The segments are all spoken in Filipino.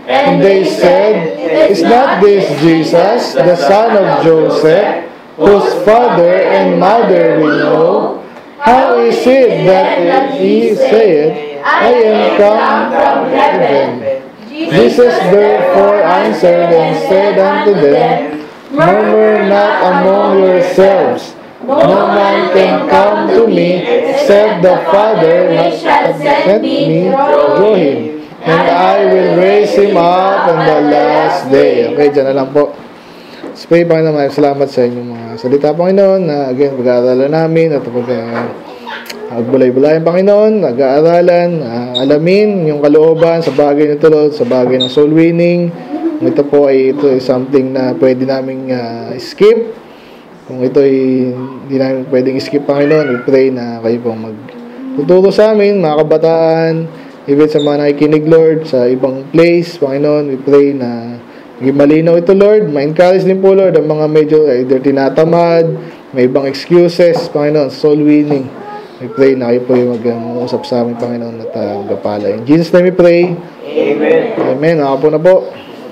And they said, "Is not this Jesus, the son of Joseph, whose father and mother we know? How is it that he saith, I am come from heaven?" Jesus therefore answered and said unto them, "Murmur not among yourselves. No man can come to me except the Father which hath sent me through him. And I will raise him up on the last day." Okay, dyan na lang po. So, Panginoon, salamat sa inyong mga salita, Panginoon, na again, pag-aaralan namin at pagbulay-bulayan, Panginoon, nag-aaralan, alamin yung kalooban sa bagay nito, Lord, sa bagay ng soul winning. Kung ito po ay something na pwede naming skip. Kung ito ay hindi namin pwedeng skip, Panginoon, we pray na kayo pong magtuturo sa amin, mga kabataan, even sa mga nakikinig, Lord, sa ibang place, Panginoon, we pray na maging malinaw ito, Lord. Ma-encourage din po, Lord, ang mga medyo either tinatamad, may ibang excuses, Panginoon, soul winning. We pray na kayo po yung mag-usap sa amin, Panginoon, at magpapala. In Jesus' name we pray. Amen. Amen. Nakapo na po.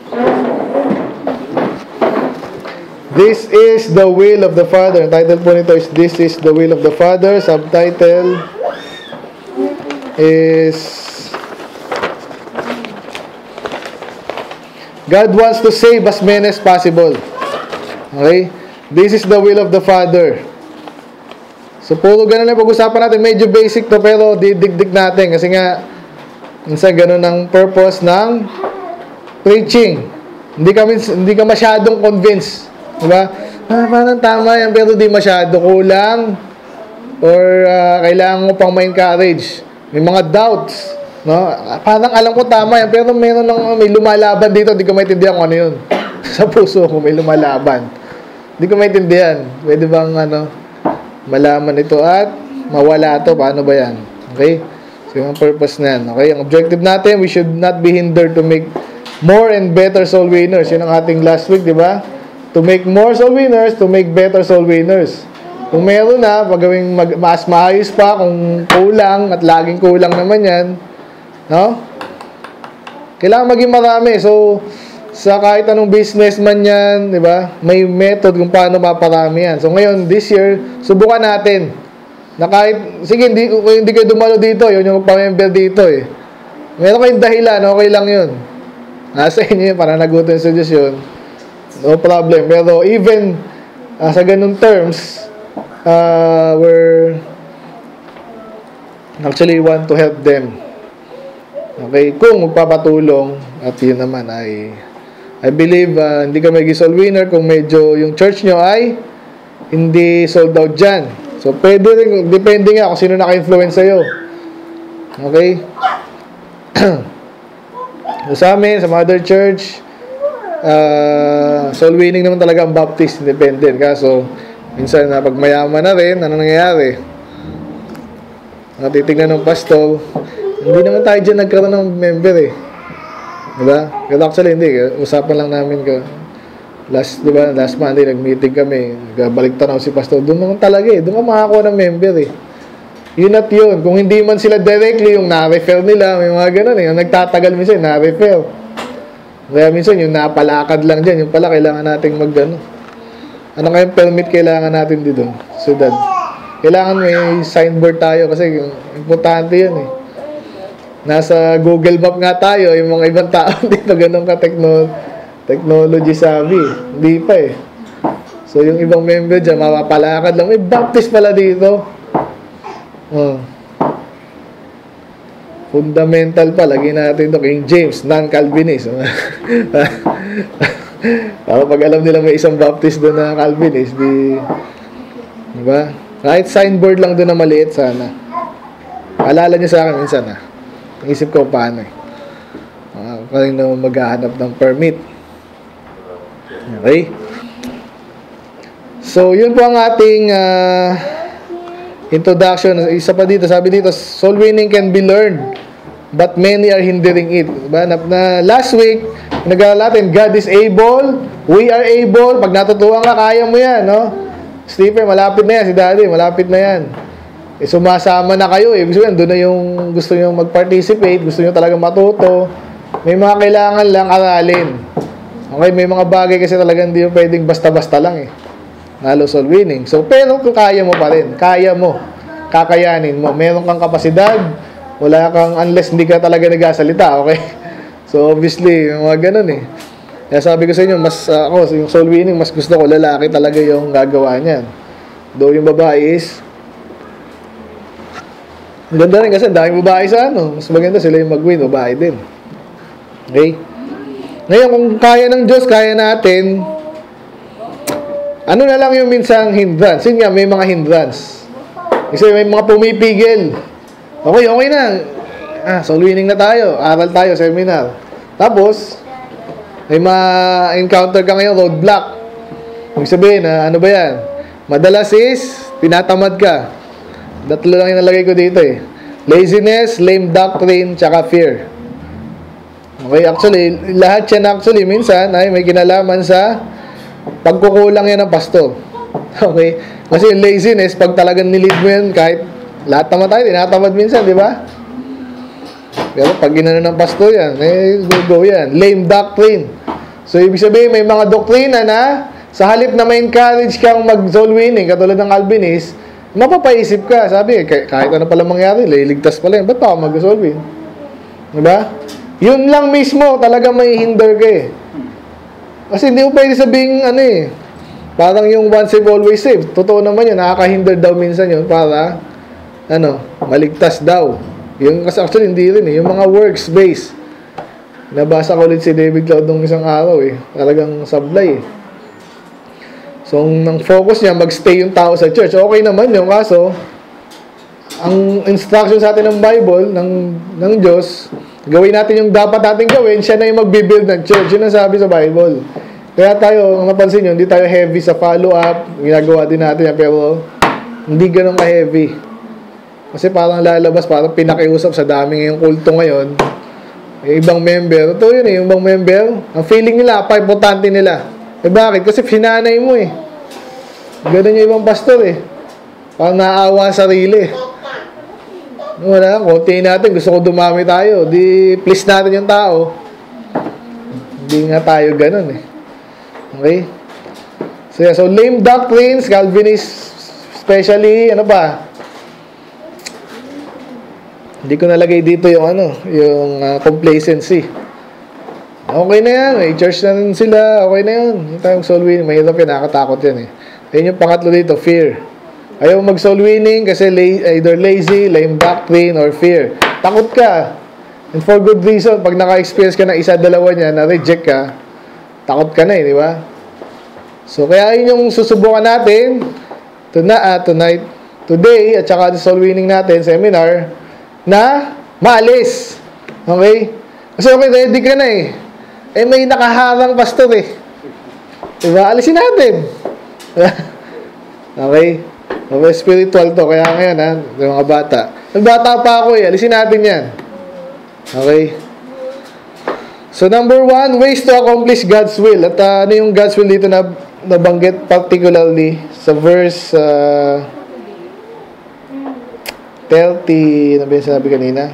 This is the will of the Father. Ang title po nito is This is the will of the Father. Subtitle is God wants to save as many as possible. Okay? This is the will of the Father. So, puro ganun lang pag-usapan natin. Medyo basic to, pero didigdig natin. Kasi nga, minsan ganun ang purpose ng preaching. Hindi ka masyadong convinced. Diba? Parang tama yan, pero di masyado. Kulang. Or kailangan mo pang ma-encourage. May mga doubts. No? Parang alam ko tama yan, pero may lumalaban dito, di ko maintindihan kung ano yun. Sa puso ko may lumalaban. Di ko maintindihan. Pwede bang malaman ito at mawala ito? Paano ba yan? Okay? So yung purpose na yan. Okay? Ang objective natin, we should not be hindered to make more and better soul winners. Yun ang ating last week, di ba? To make more soul winners, to make better soul winners. Kung meron na, pagawing mas maayos pa, kung kulang, at laging kulang naman yan, no? Kailangan maging marami. So, sa kahit anong businessman yan, di ba? May method kung paano maparami yan. So, ngayon, this year, subukan natin. Na kahit, sige, hindi kayo dumalo dito, yun yung pamember dito eh. Meron kayong dahilan, okay lang yun. Nasa inyo yun, para nagutom yung suggestion. No problem. Pero even sa ganung terms, we're actually want to help them. Okay? Kung magpapatulong, at yun naman ay I believe hindi ka maging soul winner kung medyo yung church nyo ay hindi sold out dyan. So, pwede rin, depende nga kung sino naka-influence sa'yo. Okay? So, sa amin, sa mother church, soul winning naman talaga ang Baptist independent. Kaso minsan na pag mayaman na rin, ano nangyayari? Titignan ng pastor, hindi naman tayo dyan nagkaroon ng member eh, diba? Pero actually hindi, usapan lang namin last Monday nag-meeting kami, nagbalik tanaw si pastor, doon naman talaga eh, doon ka makakuha ng member eh. Yun at yun, kung hindi man sila directly yung na-refer nila, may mga ganun eh, yung nagtatagal minsan na-refer. Kaya minsan yung napalakad lang dyan, yung pala kailangan nating ano kayong permit kailangan natin dito? Sudad. Kailangan may signboard tayo kasi importante yun eh. Nasa Google Map nga tayo, yung mga ibang tao dito ganun ka technology savvy. Hindi pa eh. So yung ibang member dyan, mapapalakad lang. May Baptist pala dito. Fundamental pa, lagi natin ito, King James, non-Calvinist. Para pag alam nila may isang Baptist doon na Calvinist, diba? Kahit signboard lang doon na maliit sana. Alala niyo sa akin minsan Isip ko paano eh. Kaling na maghahanap ng permit. Okay? So, yun po ang ating introduction. Isa pa dito, sabi dito, soul winning can be learned, but many are hindering it. Diba? Last week, nag-aaral natin, God is able, we are able. Pag natutuwa ka, kaya mo yan, no? Stephen, malapit na yan. Si Daddy, malapit na yan. Sumasama na kayo. Ibig sabihin, doon na yung gusto nyo mag-participate, gusto nyo talaga matuto. may mga kailangan lang aralin. Okay, may mga bagay kasi talagang hindi mo pwedeng basta-basta lang eh. Nalo soul winning. So, pero kung kaya mo pa rin, kaya mo, kakayanin mo, meron kang kapasidad, wala kang, unless hindi ka talaga nagsasalita, okay? So, obviously, mga ganun eh. Kaya sabi ko sa inyo, mas, ako, yung soul winning, mas gusto ko lalaki talaga yung gagawa niyan. Though yung babae is, ganda rin kasi, daming babae sa ano, mas maganda sila yung mag-win, babae din. Okay? Ngayon, kung kaya ng Diyos, kaya natin, ano na lang yung minsang hindrance? Yun nga, may mga hindrance. Kasi may mga pumipigil. Okay, okay na. Soul winning na tayo. Aral tayo, seminar. Tapos, may ma-encounter ka ngayon, roadblock. Ibig sabihin, ano ba yan? Madalas is, tinatamad ka. Tatlo lang yung nalagay ko dito eh. Laziness, lame doctrine, tsaka fear. Okay, actually, lahat yan actually, minsan ay may kinalaman sa pagkukulang yan ng pastor. Okay? Kasi yung laziness, pag talagang nilid mo yan, kahit lahat naman tayo, tinatamad minsan, di ba? Pero pag ginano ng pastor yan, go yan. Lame doctrine. So, ibig sabihin, may mga doktrina na sa halip na may encourage kang mag-soul winning, katulad ng Calvinist, mapapaisip ka. Sabi, kahit ano pala mangyari, liligtas pala yan. Ba't pa ako mag-soul win? Di ba? Yun lang mismo, talaga may hinder ka eh. Kasi hindi mo pwede sabihin, parang yung once save, always save. Totoo naman yun, nakaka-hinder daw minsan yun para, maligtas daw. Yung, kasi actually hindi rin eh, yung mga works-based. Nabasa ko ulit si David Cloud nung isang araw eh. Talagang sablay eh. So, ang focus niya, magstay yung tao sa church. Okay naman yung kaso, ang instruction sa atin ng Bible, ng Diyos, gawin natin yung dapat natin gawin, siya na yung magbibuild ng church. Yun ang sabi sa Bible. Kaya tayo, ang napansin nyo, hindi tayo heavy sa follow-up. Ginagawa din natin yan, pero hindi ganun ka-heavy. Kasi parang lalabas, parang pinakiusap sa dami ngayong kulto ngayon. Yung ibang member, ito yun eh, yung ibang member, ang feeling nila, importante nila. Eh bakit? Kasi sinanay mo eh. Ganun yung ibang pastor eh. Parang naawa sa sarili. Wala, kontiin natin, gusto ko dumami tayo. Di, please natin yung tao. Hindi nga tayo ganun eh. Okay? So, yeah, so lame doctrines, Calvinist especially, ano pa? Hindi ko nalagay dito yung yung complacency. Okay na yan, may church na rin sila, okay na yun. Yung tayong soul winning, mahirap yan, nakakatakot yan eh. Ayun yung pangatlo dito, fear. Ayaw mag-soul winning kasi either lazy, lame doctrine, or fear. Takot ka. And for good reason, pag naka-experience ka ng isa, dalawa niya, na-reject ka, takot ka na eh, di ba? So, kaya yun yung susubukan natin tonight, today, at saka sa soul winning natin, seminar, na maalis. Okay? Kasi okay, ready ka na eh. Eh, may nakaharang pastor eh. Diba? Alisin natin. Okay? Okay, spiritual to. Kaya ngayon, yung mga bata. Nagbata pa ako eh. Alisin natin yan. Okay? So, number 1, ways to accomplish God's will. At ano yung God's will dito na nabanggit particularly sa verse 30, ano ba yung sinabi kanina?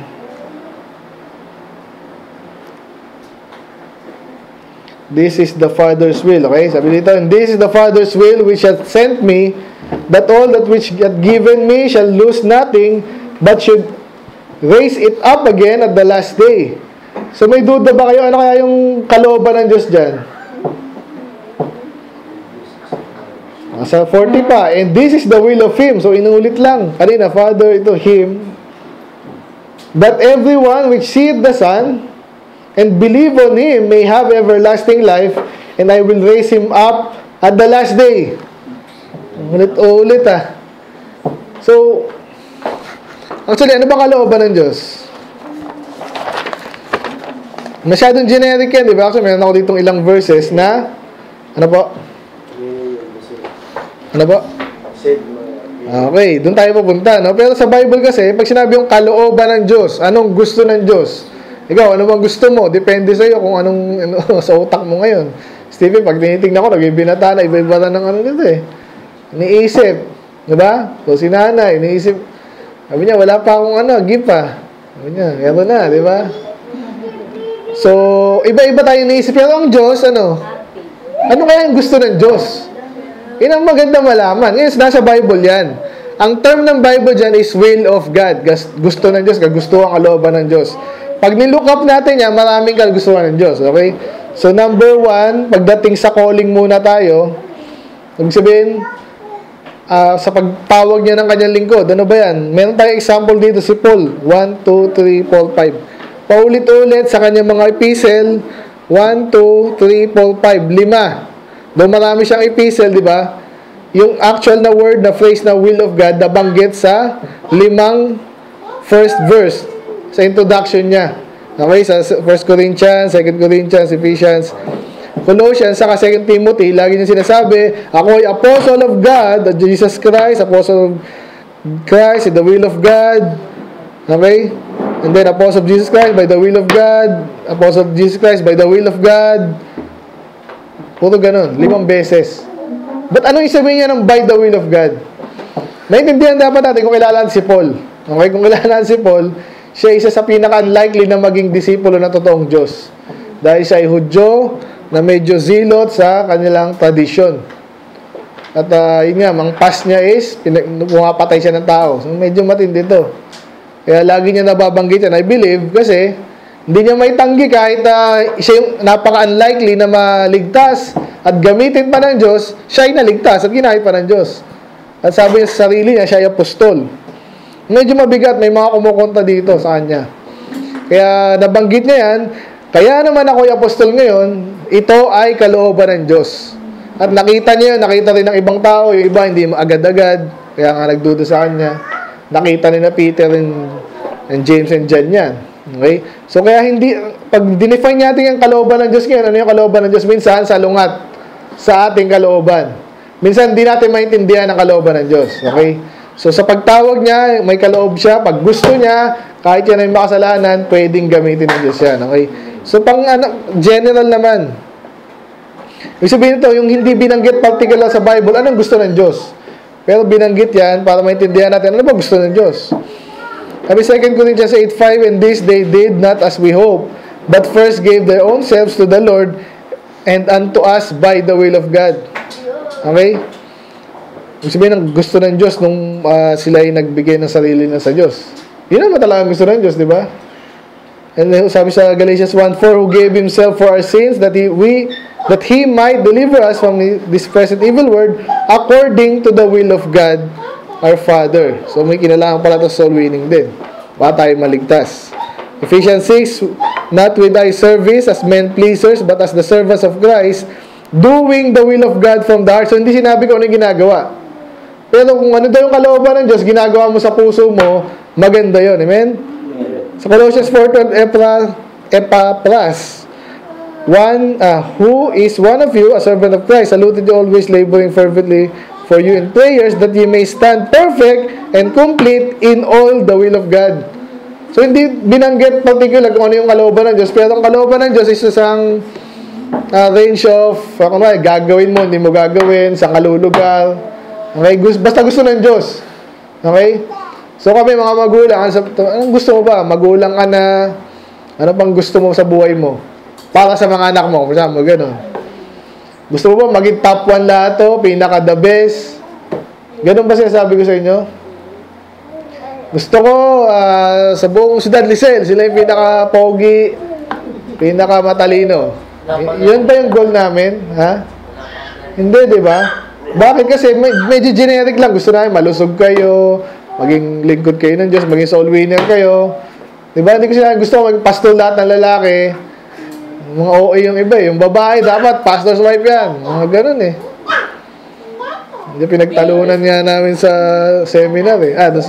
This is the Father's will. Okay? Sabi dito, and this is the Father's will which hath sent me, that all that which hath given me shall lose nothing, but should raise it up again at the last day. So may duda ba kayo? Ano kaya yung kalooban ng Diyos dyan? Sa 40 pa. And this is the will of Him. So inulit lang. Kanina, Father, ito, Him. That everyone which seeth the Son and believe on Him may have everlasting life, and I will raise him up at the last day. Ulit So, actually, ano ba kalooban ng Diyos? Masyadong generic yan, di ba? Actually, meron ako ditong ilang verses na, ano po? Ano po? Okay, doon tayo pupunta, no? Pero sa Bible kasi, pag sinabi yung kalooban ng Diyos, anong gusto ng Diyos? Ikaw, ano bang gusto mo? Depende sa iyo kung anong sa utak mo ngayon. Stephen, pag tinitingnan ko, nagbibinata na, iba-iba na ng nito eh. Iniisip, di ba? So, si nanay, iniisip, sabi niya, wala pa akong gift pa. Sabi niya, meron na, di ba? So, iba-iba tayo naisip. Pero ang Diyos, ano? Ano kaya ang gusto ng Diyos? Yun ang maganda malaman. Ngayon, nasa Bible yan. Ang term ng Bible dyan is will of God. Gusto ng Diyos, kagustuhan, kalooban ng Diyos. Pag nilook up natin yan, maraming kagustuhan ng Diyos. Okay? So, number 1, pagdating sa calling muna tayo, ibig sabihin, sa pagtawag niya ng kanyang lingkod, ano ba yan? Meron tayong example dito, si Paul. 1, 2, 3, 4, 5. Paulit-ulit sa kanyang mga epistle, 1, 2, 3, 4, 5, 5. Doon marami siyang epistle, di ba? Yung actual na word, na phrase na will of God, nabanggit sa 5 first verse sa introduction niya. Okay, sa 1 Corinthians, 2 Corinthians, Ephesians, Colossians, saka 2 Timothy, lagi niya sinasabi, ako ay apostle of God, Jesus Christ, apostle of Christ, in the will of God. Okay? And then, apostle of Jesus Christ by the will of God. Apostle of Jesus Christ by the will of God. Puro ganun. 5 beses. But ano yung sabihin niya ng by the will of God? Naintindihan dapat natin kung kilala natin si Paul. Okay? Kung kilala natin si Paul, siya isa sa pinaka-unlikely na maging disipulo ng totoong Diyos. Dahil siya ay Hudyo na medyo zilot sa kanilang tradisyon. At yun nga, ang past niya is pumapatay siya ng tao. So, medyo matindi ito. Kaya lagi niya nababanggit yan, I believe, kasi hindi niya may tanggi kahit siya yung napaka-unlikely na maligtas at gamitin pa ng Diyos, siya ay naligtas at ginamit pa ng Diyos. At sabi niya sa sarili niya, siya ay apostol. Medyo mabigat, may mga kumukonta dito sa kanya. Kaya nabanggit niya yan, kaya naman ako ay apostol ngayon, ito ay kalooban ng Diyos. At nakita niya yun, nakita rin ng ibang tao, yung iba hindi agad-agad, kaya nga nagduda sa kanya. Nakita ni na Peter and James and John yan. Okay? So, kaya hindi, pag dinefine natin yung kalooban ng Diyos ngayon, ano yung kalooban ng Diyos? Minsan, salungat sa ating kalooban. Minsan, hindi natin maintindihan ang kalooban ng Diyos. Okay? So, sa pagtawag niya, may kaloob siya. Pag gusto niya, kahit yan ay makasalanan, pwedeng gamitin ng Diyos yan. Okay? So, general naman. Ibig sabihin ito, yung hindi binanggit particular sa Bible, anong gusto ng Diyos? Pero binanggit yan para maintindihan natin ano ba gusto ng Diyos. Sabi 2 Corinthians 8:5, and this they did not as we hope, but first gave their own selves to the Lord and unto us by the will of God. Okay? Ibig sabihin ang gusto ng Diyos nung sila ay nagbigay ng sarili na sa Diyos. Yun naman talaga ang gusto ng Diyos, di ba? And then, sabi sa Galatians 1:4, who gave Himself for our sins that He might deliver us from this present evil world according to the will of God our Father. So may kinalaman pala ito soul winning din. Para tayo maligtas. Ephesians 6, not with eye service as men pleasers, but as the servants of Christ, doing the will of God from the heart. So hindi sinabi ko ano yung ginagawa. Pero kung ano daw yung kalooban ng Diyos, ginagawa mo sa puso mo, maganda yun. Amen? Sa Colossians 4:12, Epapras, who is one of you, a servant of Christ, saluted you always, laboring fervently for you in prayers, that ye may stand perfect and complete in all the will of God. So, hindi binanggit particular kung ano yung kalooban ng Diyos, pero ang kalooban ng Diyos is isang range of, gagawin mo, hindi mo gagawin, sa kalulugar. Okay? Basta gusto ng Diyos. Okay? So, kami mga magulang, anong gusto mo ba? Magulang ka na, ano pang gusto mo sa buhay mo? Para sa mga anak mo, kasama, gano'n. Gusto mo ba maging top 1 lahat to? Pinaka the best? Gano'n ba sinasabi ko sa inyo? Gusto ko, sa buong Ciudad Licel, sila yung pinaka-pogi, pinaka-matalino. Yun ba yung goal namin? Ha? Hindi, di ba? Bakit? Kasi medyo generic lang. Gusto namin malusog kayo, maging lingkod kayo ng Diyos, maging soul winner kayo. Diba? Hindi ko sila gusto maging pastor lahat ng lalaki. Mga OA yung iba. Yung babae, dapat pastor's wife yan. Mga ganun eh. Hindi pinagtalunan nga namin sa seminar eh. Doon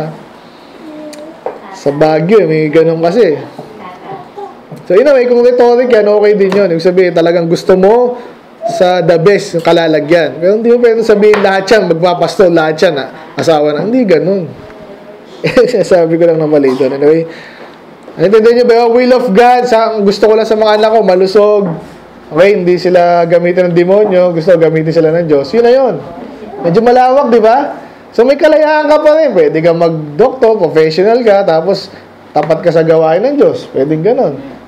sa Baguio, may ganun kasi. So, anyway, kung rhetoric yan, okay din yun. Ibig sabihin, talagang gusto mo sa the best, yung kalalagyan. Pero hindi mo pwede sabihin lahat yan, magpapastor, lahat yan, asawa na. Hindi ganun. Sabi ko lang na mali doon. Anyway, naintindihan nyo ba yung will of God? Gusto ko lang sa mga anak ko, malusog. Okay, hindi sila gamitin ng demonyo. Gusto ko gamitin sila ng Diyos. Yun na yun. Medyo malawak, di ba? So, may kalayaan ka pa rin. Pwede ka mag-doctor, professional ka, tapos tapat ka sa gawain ng Diyos. Pwedeng ganun.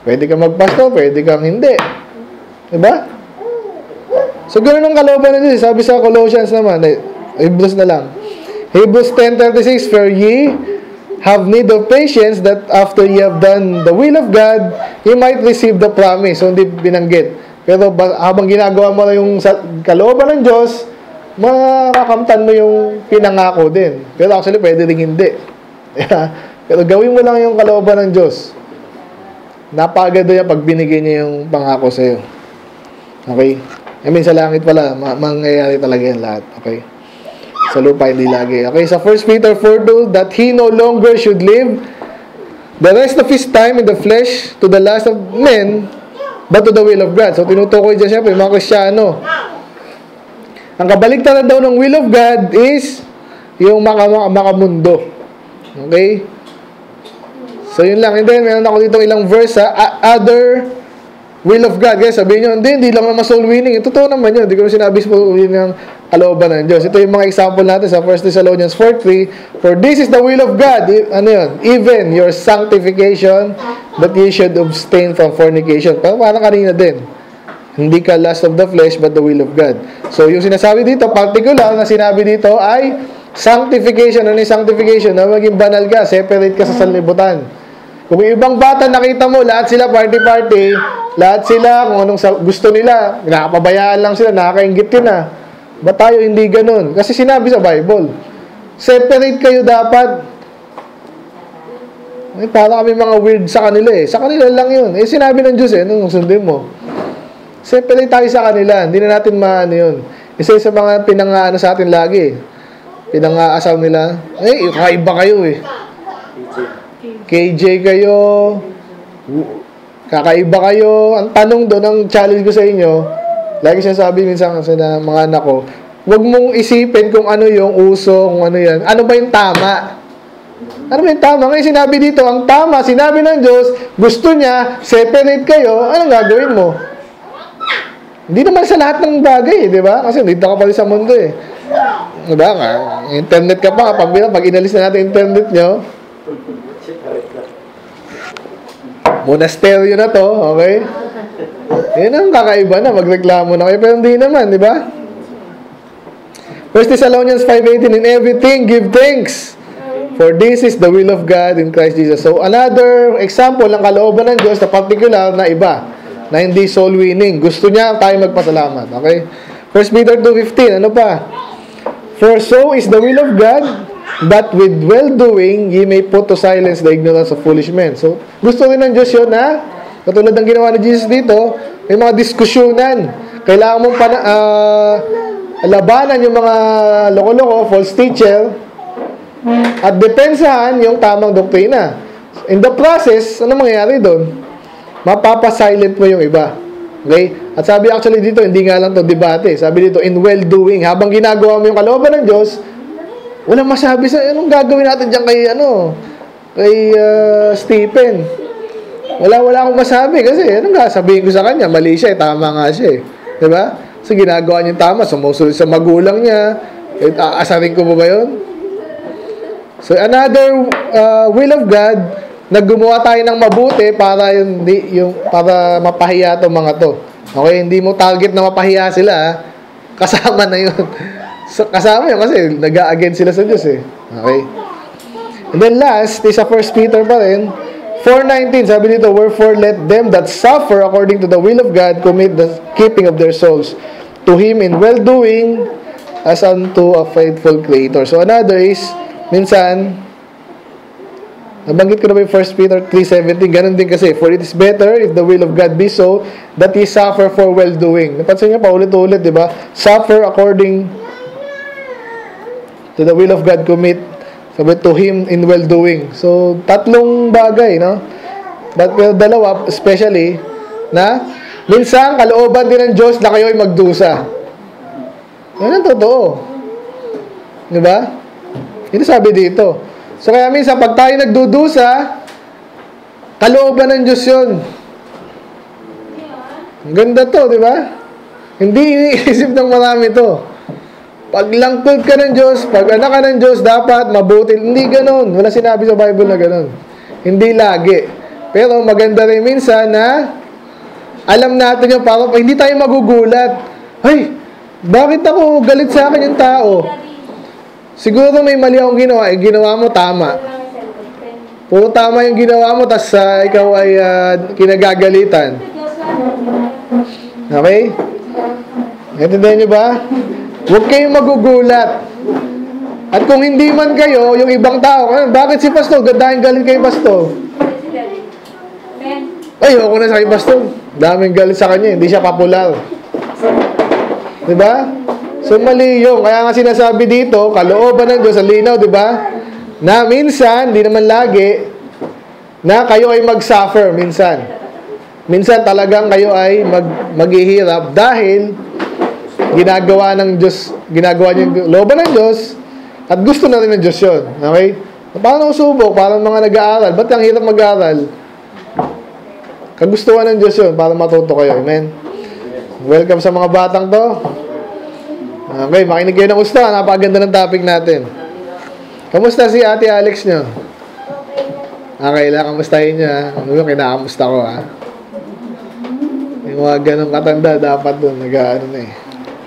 Pwede kang magpasto, pwede kang hindi. Diba? So, ganoon ang kalooban ng Diyos. Sabi sa Colossians naman, Hebrews na lang. Hebrews 10:36, for ye have need of patience, that after ye have done the will of God, ye might receive the promise. So, hindi binanggit. Pero habang ginagawa mo na yung kalooban ng Diyos, makakamtan mo yung pinangako din. Pero actually, pwede rin hindi. Pero gawin mo lang yung kalooban ng Diyos. Napagado yan pag binigay niya yung pangako sa'yo. Okay? I mean, sa langit pala, mangyayari talaga yan lahat. Okay? Sa lupa, hindi lagi. Okay? Sa 1 Peter 4:2, that he no longer should live the rest of his time in the flesh to the lust of men, but to the will of God. So, tinutukoy dyan siyempre, mga Kristiyano. Ang kabaligtaran daw ng will of God is yung makamundo. Okay? So, yun lang. And then, meron ako dito ilang verse sa other will of God. Kaya sabihin nyo, hindi lang naman soul winning. Totoo naman yun. Hindi ko sinabi po yun yung kalooban ng Diyos. Ito yung mga example natin sa 1 Thessalonians 4:3. For this is the will of God. Ano yun? Even your sanctification, that ye should abstain from fornication. Parang kanina din. Hindi ka lust of the flesh, but the will of God. So, yung sinasabi dito, particular na sinabi dito ay sanctification. Ano yung sanctification? Na maging banal ka, separate ka sa sanlibutan. Kung ibang bata nakita mo, lahat sila party-party, lahat sila kung anong gusto nila, nakapabayaan lang sila, nakakaingit yun na. Ba't tayo hindi ganun? Kasi sinabi sa Bible, separate kayo dapat. Ay, para kami mga weird sa kanila eh. Sa kanila lang yun. Eh, sinabi ng Diyos eh, nung sundin mo. Separate tayo sa kanila. Hindi na natin maano yun. Isa sa mga pinangaano sa atin lagi. Pinangaasaw nila. Eh, kakaiba kayo eh. KJ kayo. Kakaiba kayo. Ang tanong doon, ang challenge ko sa inyo, lagi siya sabi minsan sa mga anak ko, huwag mong isipin kung ano yung uso, kung ano yan. Ano ba yung tama? Ano ba yung tama? Ngayon sinabi dito, ang tama, sinabi ng Diyos, gusto niya, separate kayo, anong gagawin mo? Hindi naman sa lahat ng bagay, di ba? Kasi dito ka pa rin sa mundo eh. Di ba? Internet ka pa, pag inalis na natin internet nyo, monasteryo na to, okay? Yan ang kakaiba na, magreklamo na kayo, pero hindi naman, di ba? 1 Thessalonians 5:18, in everything give thanks, for this is the will of God in Christ Jesus. So, another example ng kalooban ng Diyos na particular na iba, na hindi soul winning. Gusto niya tayo magpasalamat, okay? 1 Peter 2:15, ano pa? For so is the will of God, that with well-doing, ye may put to silence the ignorance of foolish men. So, gusto rin ng Diyos yun na, katulad ng ginawa ni Jesus dito, may mga diskusyonan. Kailangan mong labanan yung mga loko-loko, false teacher, at depensahan yung tamang doktrina. In the process, ano mangyayari doon? Mapapasilent mo yung iba. Okay? At sabi actually dito, hindi nga lang to debate. Sabi dito, in well-doing, habang ginagawa mo yung kalooban ng Diyos, walang masabi sa, anong gagawin natin dyan kay Stephen? Wala akong masabi kasi, anong sabihin ko sa kanya? Mali siya, tama nga siya. Diba? So, ginagawa niya tama, sumusunod sa magulang niya, aasarin ko mo ba yun? So, another will of God, na gumawa tayo ng mabuti para para mapahiya itong mga to. Okay, hindi mo target na mapahiya sila, kasama na yun. So, kasama yun kasi nag-a-against sila sa Diyos eh. Okay. And then last, is sa 1 Peter pa rin, 4:19, sabi dito, wherefore let them that suffer according to the will of God commit the keeping of their souls to Him in well-doing as unto a faithful Creator. So another is, minsan, nabanggit ko na ba yung 1 Peter 3:17, ganun din kasi, for it is better if the will of God be so, that ye suffer for well-doing. Napansin niyo pa ulit-ulit, di ba? Suffer according to the will of God, commit sabi to Him in well-doing. So, tatlong bagay, no? But dalawa, especially, na minsan, kalooban din ng Diyos na kayo ay magdusa. Yan ang totoo. Di ba? Ito sabi dito. So, kaya minsan, pag tayo nagdudusa, kalooban ng Diyos yun. Ang ganda to, di ba? Hindi iniisip ng marami to. Pag langkod ka ng Diyos, pag anak ka ng Diyos, dapat mabuti. Hindi ganun. Wala sinabi sa Bible na ganun. Hindi lagi. Pero maganda rin minsan na alam natin yung para hindi tayo magugulat. Ay, bakit ako galit sa akin yung tao? Siguro may mali akong ginawa. Ginawa mo tama. Puro tama yung ginawa mo, tas ikaw ay kinagagalitan. Okay? Naintindihan nyo ba? Huwag kayong magugulat. At kung hindi man kayo, yung ibang tao, bakit si Pastor? Dahil galit kay Pastor. Ay, ako na sa kay Pastor. Daming galit sa kanya, hindi siya popular. Diba? So, mali yun. Kaya nga sinasabi dito, kalooban ng Diyos, sa linaw, diba? Na minsan, di naman lagi, na kayo ay mag-suffer minsan. Minsan talagang kayo ay maghihirap dahil ginagawa ng Diyos, ginagawa niyo looban ng Diyos at gusto na rin ng Diyos yun. Okay? Paano usubok? Parang mga nag-aaral. Ba't ang hirap mag-aaral? Kagustuhan ng Diyos yun para matuto kayo. Amen? Welcome sa mga batang to. Okay, makinig kayo ng gusto. Napakaganda ng topic natin. Kamusta si Ate Alex nyo? Okay lang, kamustahin niya. Ano yung kinakamusta ko, ha? Yung mga ganong katanda, dapat doon, nag-ano na eh.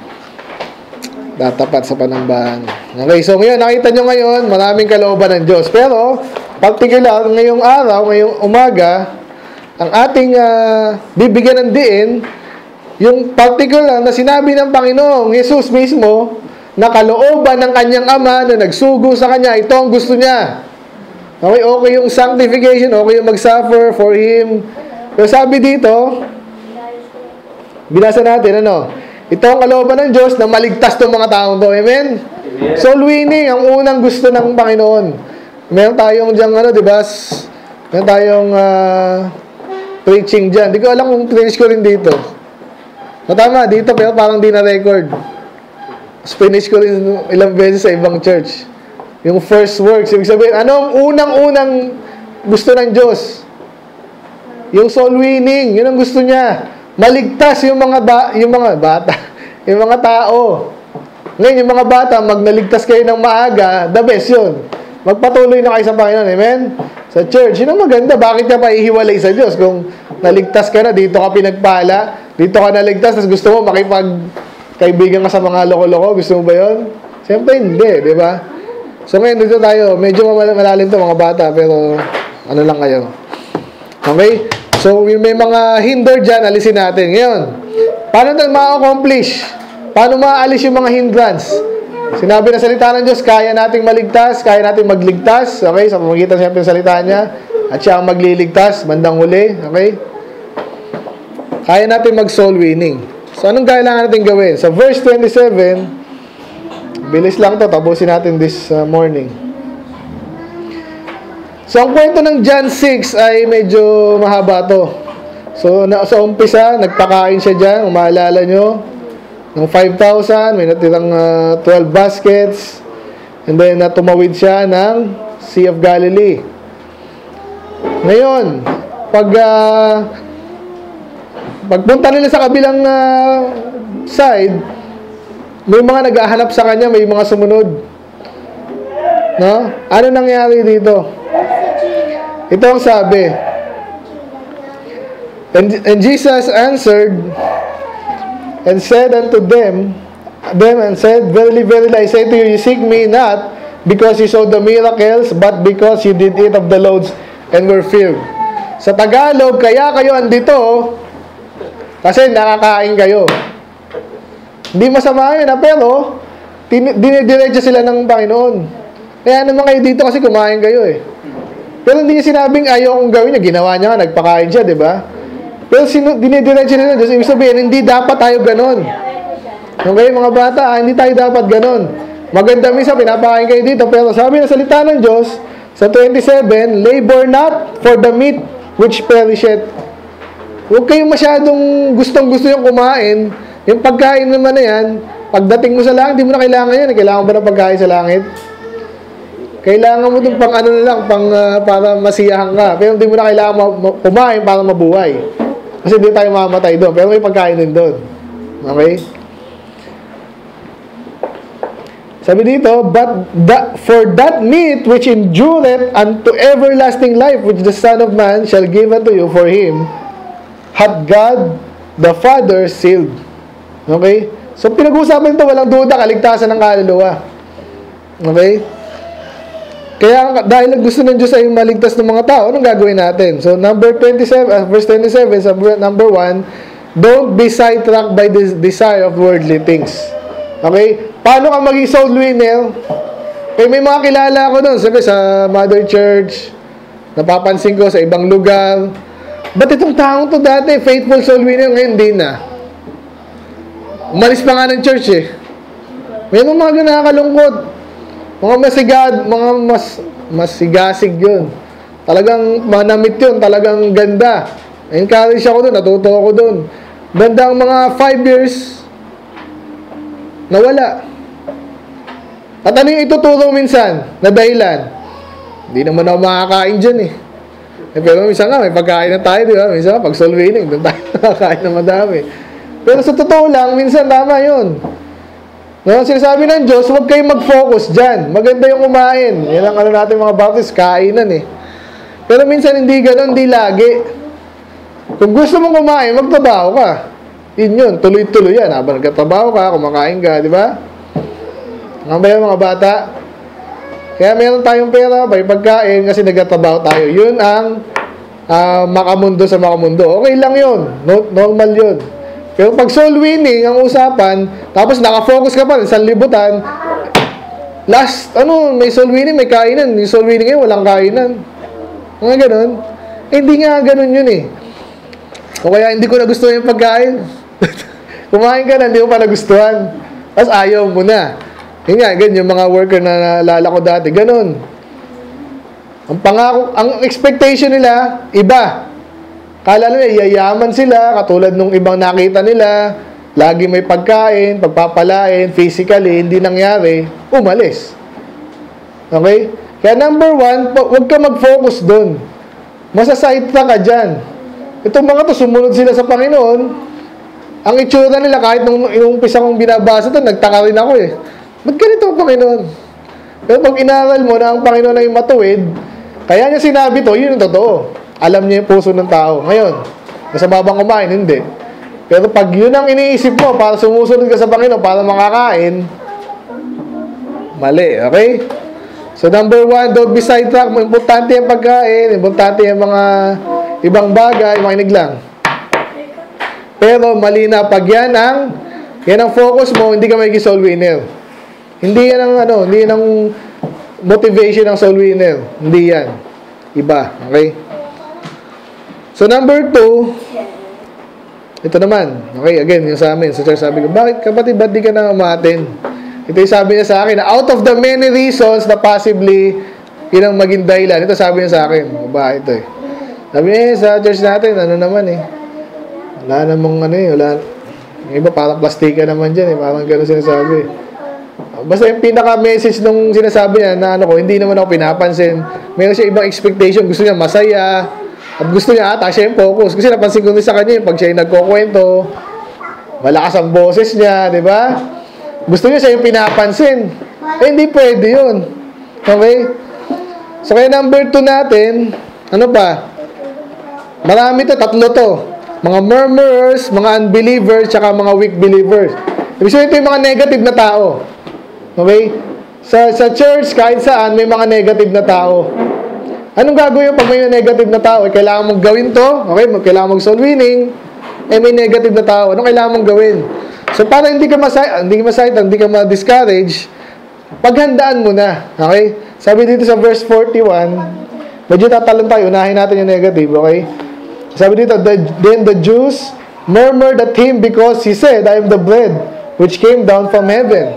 Datapat sa panambahan. Okay, so ngayon, nakita nyo ngayon, maraming kalooban ng Diyos. Pero, particular, ngayong araw, ngayong umaga, ang ating bibigyan ng diin, yung particular na sinabi ng Panginoong Jesus mismo, na kalooban ng kanyang ama na nagsugo sa kanya, ito ang gusto niya. Okay yung sanctification, okay yung mag-suffer for Him. Pero sabi dito, binasa natin, ito ang kalooban ng Diyos na maligtas ng mga taong to. Amen? Soul winning, ang unang gusto ng Panginoon. Meron tayong dyan, diba? Meron tayong preaching dyan. Di ko alam kung finish ko rin dito. Matama, dito, pero parang di na-record. Finish ko rin ilang beses sa ibang church. Yung first works, ibig sabihin, ano ang unang-unang gusto ng Diyos? Yung soul winning, yun ang gusto niya. Maligtas yung mga bata, yung mga tao. Ngayon, yung mga bata, magnaligtas kayo ng maaga, the best yun. Magpatuloy na kayo sa Panginoon, amen? Sa church, yun ang maganda. Bakit ka pa ihiwalay sa Diyos? Kung naligtas ka na, dito ka pinagpala, dito ka naligtas, tapos gusto mo makipagkaibigan ka sa mga loko-loko, gusto mo ba yun? Siyempre hindi, di ba? So ngayon dito tayo, medyo malalim to mga bata, pero ano lang kayo. Okay? So may mga hinder dyan, alisin natin. Ngayon, paano natin ma-accomplish? Paano maalis yung mga hindrance? Sinabi na salita ng Diyos, kaya nating maligtas, kaya nating magligtas. Okay? Sa pamagitan siyempre ng salita niya. At siya ang magliligtas, bandang huli. Okay? Kaya natin mag-soul winning. So anong kailangan natin gawin? Sa verse 27, bilis lang to, tapusin natin this morning. So, ang kwento ng John 6 ay medyo mahaba to. So, sa umpisa, nagpakain siya dyan, kung maalala nyo, ng 5,000, may natirang 12 baskets, and then tumawid siya ng Sea of Galilee. Ngayon, pagpunta nila sa kabilang side, may mga naghahanap sa kanya, may mga sumunod. No? Ano nangyari dito? Ito ang sabi. And Jesus answered and said unto them and said, Verily, verily, I say to you, you seek me not because you saw the miracles, but because you did eat of the loaves and were filled. Sa Tagalog, kaya kayo andito kasi nakakain kayo. Hindi masama yun, pero dinidiretso sila ng Panginoon. Kaya naman kayo dito kasi kumain kayo eh. Pero hindi niya sinabing ayaw kong gawin niya. Ginawa niya nga, nagpakain siya, di ba? Pero dinidiretso nila. Diyos, ibig sabihin, hindi dapat tayo ganon. Okay, mga bata, hindi tayo dapat ganon. Maganda minsan, pinapakain kayo dito. Pero sabi na salita ng Diyos, sa 27, labor not for the meat which perisheth. Huwag kayong masyadong gustong-gusto yung kumain. Yung pagkain naman na yan, pagdating mo sa langit, hindi mo na kailangan yan. Kailangan ba ng pagkain sa langit? Kailangan mo itong pang ano na lang, para masiyahan ka. Pero hindi mo na kailangan kumain para mabuhay. Kasi hindi tayo mamatay doon. Pero may pagkain din doon. Okay? Sabi dito, for that meat which endureth unto everlasting life, which the Son of Man shall give unto you, for him hath God the Father sealed. Okay? So, pinag-uusapan ito, walang duda, kaligtasan ng kaluluwa. Okay? Kaya, dahil gusto ng Diyos ay maligtas ng mga tao, anong gagawin natin? So, verse 27, number 1, don't be sidetracked by the desire of worldly things. Okay? Paano ka maging soul winner? Eh, may mga kilala ko doon, sabi sa Mother Church, napapansin ko sa ibang lugar. Ba't itong taong to dati, faithful soul winner, ngayon hindi na? Umalis pa nga ng church eh. May mga nakakalungkot. Mga masigad, mga masigasig yun. Talagang manamit yun, talagang ganda. Encourage ako doon, natuto ako doon. Bandang mga 5 years, nawala. At ano yung ituturo minsan na dahilan? Hindi naman ako makakain dyan eh. Pero minsan nga, may pagkain na tayo, di ba? Minsan nga, pag soul winning, doon tayo nakakain na madami. Pero sa totoo lang, minsan tama yun. No, sinasabi ng Diyos, huwag kayong mag-focus dyan. Maganda yung kumain. Yan ang natin mga Baptist, kainan eh. Pero minsan hindi ganun, hindi lagi. Kung gusto mong kumain, magtrabaho ka. Yun, tuloy-tuloy yan. Habang nagtatrabaho ka, kumakain ka, di ba? Mga ba yung mga bata? Kaya meron tayong pera, may pagkain, kasi nagtatrabaho tayo. Yun ang makamundo sa makamundo. Okay lang yun. Normal yun. Pero pag soul winning ang usapan, tapos nakafocus ka pa rin sa libutan, may soul winning, may kainan. Yung soul winning ngayon, walang kainan. Mga ganun. Hindi nga ganun yun eh. O kaya hindi ko nagustuhan yung pagkain. Kumain ka na, hindi mo pa nagustuhan. Tapos ayaw mo na. Yun nga, ganyan yung mga worker na naalala ko dati. Ganun. Ang pangako, ang expectation nila, iba. Kala nila, yayaman sila, katulad nung ibang nakita nila, lagi may pagkain, pagpapalain, physically, hindi nangyari, umalis. Okay? Kaya number 1, huwag ka mag-focus doon. Masasidetrack ka dyan. Itong mga to, sumunod sila sa Panginoon. Ang itsura nila, kahit nung umpisa kong binabasa ito, nagtaka rin ako eh. Ba't ganito ang Panginoon? Pero pag inaral mo na ang Panginoon ay matuwid, kaya niya sinabi to, yun yung totoo. Alam niya yung puso ng tao. Ngayon, masama bang kumain? Hindi. Pero pag yun ang iniisip mo para sumusunod ka sa Panginoon, para makakain, mali, okay? So number 1, don't be sidetracked. Importante yung pagkain, importante yung mga ibang bagay, makinig lang. Pero mali na pag yan ang focus mo, hindi ka magiging soul winner. Hindi yan hindi yan ang motivation ng soul winner. Hindi yan. Iba, okay? So number 2, ito naman, okay, again, yung sa amin, sa church, sabi ko, bakit kapatid, ba't di ka na umaten? Ito yung sabi niya sa akin, out of the many reasons na possibly yun ang maging dahilan. Ito sabi niya sa akin, ba, ito eh. Sabi niya, sa church natin, naman eh. Wala namang wala. Yung iba parang plastika naman dyan eh, parang gano'n sinasabi. Basta yung pinaka-message nung sinasabi niya na hindi naman ako pinapansin. Meron siya ibang expectation, gusto niya masaya. At gusto niya siya yung focus. Kasi napansin ko din sa kanya pag siya yung nagkukwento, malakas ang boses niya, di ba? Gusto niya siya yung pinapansin. Eh, hindi pwede yun. Okay? So, kaya number 2 natin, ano pa? Marami to, 3 to. Mga murmurers, mga unbelievers, tsaka mga weak believers. Ibig sabihin, ito yung mga negative na tao. Okay? Sa church, kahit saan, may mga negative na tao. Anong gagawin pag may negative na tao? Kailangan mong gawin to. Okay? Kailangan mong soul winning. May negative na tao. Anong kailangan mong gawin? So, para hindi ka ma-discourage, paghandaan mo na. Okay? Sabi dito sa verse 41, medyo tatalon tayo. Unahin natin yung negative. Okay? Sabi dito, then the Jews murmured at him because he said, I am the bread which came down from heaven.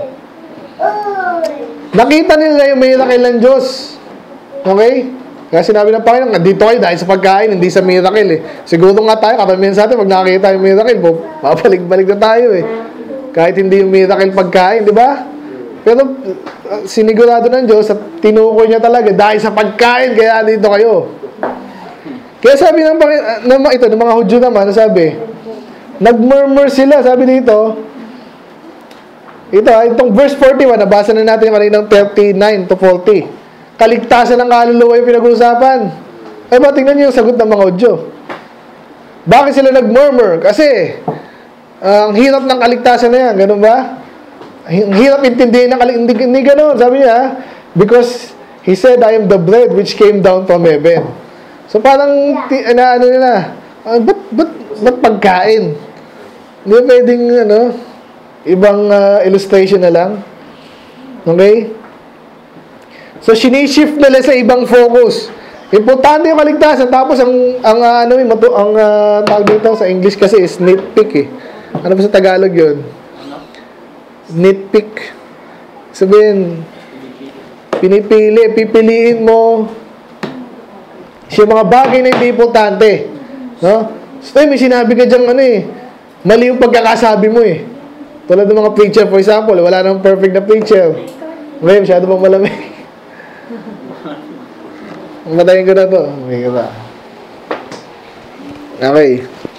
Nakita nila yung miracle ng Diyos. Okay? Kaya sinabi ng Panginoon, dito kayo dahil sa pagkain, hindi sa miracle eh. Siguro nga tayo, karamihan sa atin, pag nakakita yung miracle, babalik-balik na tayo eh. Kahit hindi yung miracle pagkain, di ba? Pero sinigurado ng Diyos at tinukoy niya talaga, dahil sa pagkain, kaya dito kayo. Kaya sabi ng mga Hudyo naman, sabi, nagmurmur sila, sabi dito, Itong verse 41, nabasa na natin kaninang 39 to 40. Kaligtasan ng kaluluwa yung pinag-uusapan. Eh ba, tingnan niyo yung sagot ng mga audio. Bakit sila nag-murmur? Kasi, ang hirap ng kaligtasan na yan. Ganun ba? Ang hirap intindihin ng kaligtasan. Hindi ganun. Sabi niya, because he said, I am the bread which came down from heaven. So, parang, ano nila, ba't pagkain? Hindi pwedeng, ibang illustration na lang. Okay? So, shinishift nila sa ibang focus. Importante yung kaligtasan. Tapos, tawag dito sa English kasi is nitpick eh. Ano ba sa Tagalog yun? Nitpick. Sabihin, pipiliin mo yung mga bagay na hindi importante. No? So, may sinabi ka dyan, mali yung pagkakasabi mo eh. Tulad ng mga preacher, for example, wala namang perfect na preacher. Ngayon, masyado bang malamig? Matayin ko na to. Okay ka ba? Okay.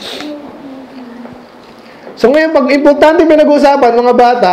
So ngayon, pag importante pinag-uusapan, mga bata,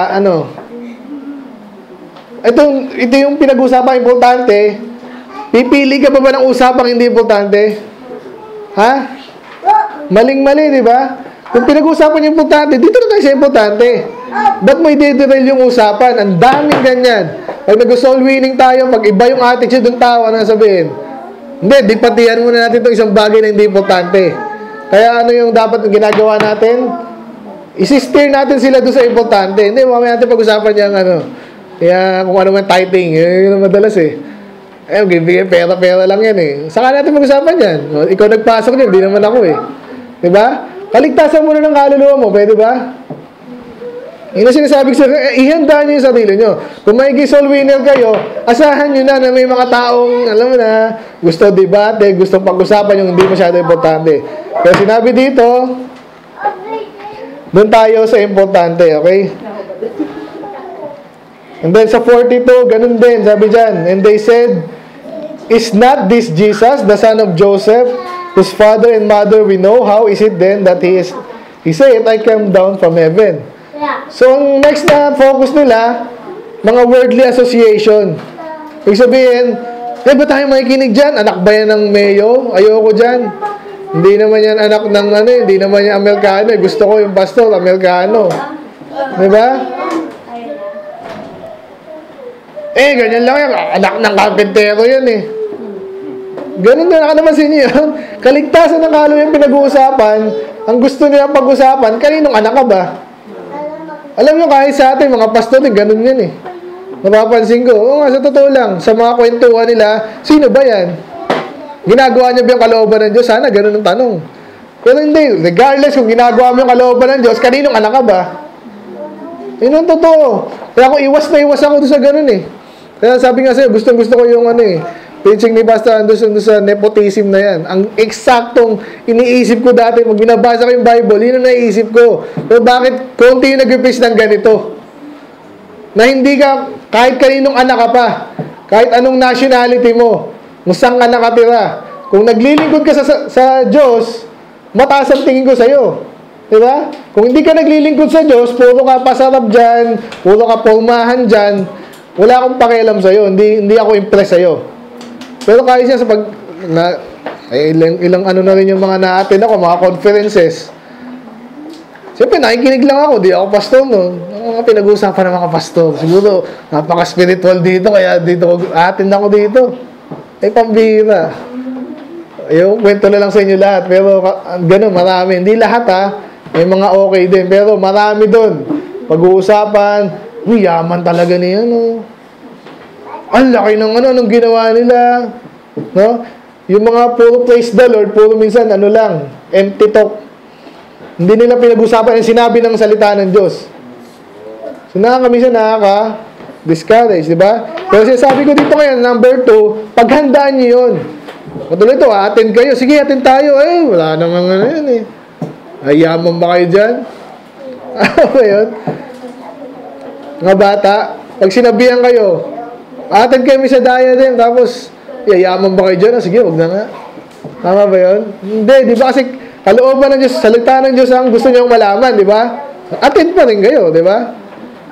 ito yung pinag-uusapan importante, pipili ka pa ba ng usapang hindi importante? Ha? Maling-mali, di ba? Kung pinag-uusapan yung importante, dito na tayo sa importante. Ba't mo i-derail yung usapan? Ang daming ganyan. Pag nag-soul winning tayo, pag iba yung attitude ng tao, ano sabihin? Hindi, di patihan muna natin itong isang bagay na hindi importante. Kaya ano yung dapat ginagawa natin? Isi-steer natin sila doon sa importante. Hindi, mamaya natin pag-usapan yung kaya kung ano man tithing, yun ang madalas eh. Bigay pera-pera lang yan eh. Saka natin pag-usapan yan. Ikaw nagpasok yan, hindi naman ako eh. Diba? Kaligtasan mo na ng kaluluwa mo, pwede ba? Yun ang sinasabi ko sa ihanda nyo yung sarili nyo. Kung may soul winner kayo, asahan nyo na may mga taong, alam mo na, gusto debate, gusto pag-usapan yung hindi masyado importante. Pero sinabi dito, doon tayo sa importante, okay? And then sa 42, ganun din, sabi dyan, and they said, is not this Jesus, the son of Joseph, whose father and mother we know? How is it then that he said, I came down from heaven? So, ang next na focus nila, mga worldly association. Ibig sabihin, ba tayo makikinig dyan? Anak ba yan ng mayo? Ayoko dyan. Hindi naman yan anak ng hindi naman yan Amerikano. Gusto ko yung pastor, Amerikano. Diba? Ganyan lang yan. Anak ng karpentero yan eh. Ganun na naman sa inyo yun. Kaligtasan ng kaluluwa yung pinag-uusapan, ang gusto nila pag-usapan, kaninong anak ka ba? Alam nyo, kahit sa atin, mga pastor, ganun yan eh. Napapansin ko, nga, sa totoo lang, sa mga kwentuhan nila, sino ba yan? Ginagawa niya ba yung kalooban ng Diyos? Sana ganun ang tanong. Pero hindi, regardless kung ginagawa mo yung kalooban ng Diyos, kaninong anak ka ba? Yun ang totoo. Kaya ako iwas ako doon sa ganun eh. Kaya sabi nga sa'yo, gustong-gusto ko yung preaching ni Pastor Anderson sa nepotism na yan. Ang eksaktong iniisip ko dati, pag binabasa ko yung Bible, yun ang naiisip ko. Pero bakit konti yung nag-preach ng ganito? Na hindi ka, kahit kaninong anak ka pa, kahit anong nationality mo, kung saan ka nakatira, kung naglilingkod ka sa Diyos, mataas ang tingin ko sa'yo. Diba? Kung hindi ka naglilingkod sa Diyos, puro ka pasarap dyan, puro ka pormahan dyan, wala akong pakialam sa'yo, hindi ako impress sa'yo. Pero kahit siya sa ilang na rin yung mga na-attend ako, mga conferences. Siyempre, nakikinig lang ako, di ako pastor, no? Mga pinag-uusapan ng mga pastor. Siguro, napaka-spiritual dito, kaya dito, attend ako dito. Pambira. Yung kwento na lang sa inyo lahat, pero ganun, marami. Hindi lahat may mga okay din, pero marami doon. Pag-uusapan, yaman talaga niya, no? Ang laki ng anong ginawa nila. No? Yung mga puro praise the Lord, puro minsan, lang, empty talk. Hindi nila pinag-usapan yung sinabi ng salita ng Diyos. So, minsan nakaka-discourage, di ba? Pero sinasabi ko dito ngayon, number 2, paghandaan nyo yun. Katulad ito, attend kayo. Sige, attend tayo. Wala namang yun eh. Ayaman ba kayo dyan? Ano ba yun? Mga bata, pag sinabihan kayo, attend kayo sa daya din, tapos, yayaman ba kayo dyan? Sige, wag na nga. Tama ba yun? Hindi, di ba? Kasi kalooban ng Diyos, salita ng Diyos ang gusto niyong malaman, di ba? Attend pa rin kayo, di ba?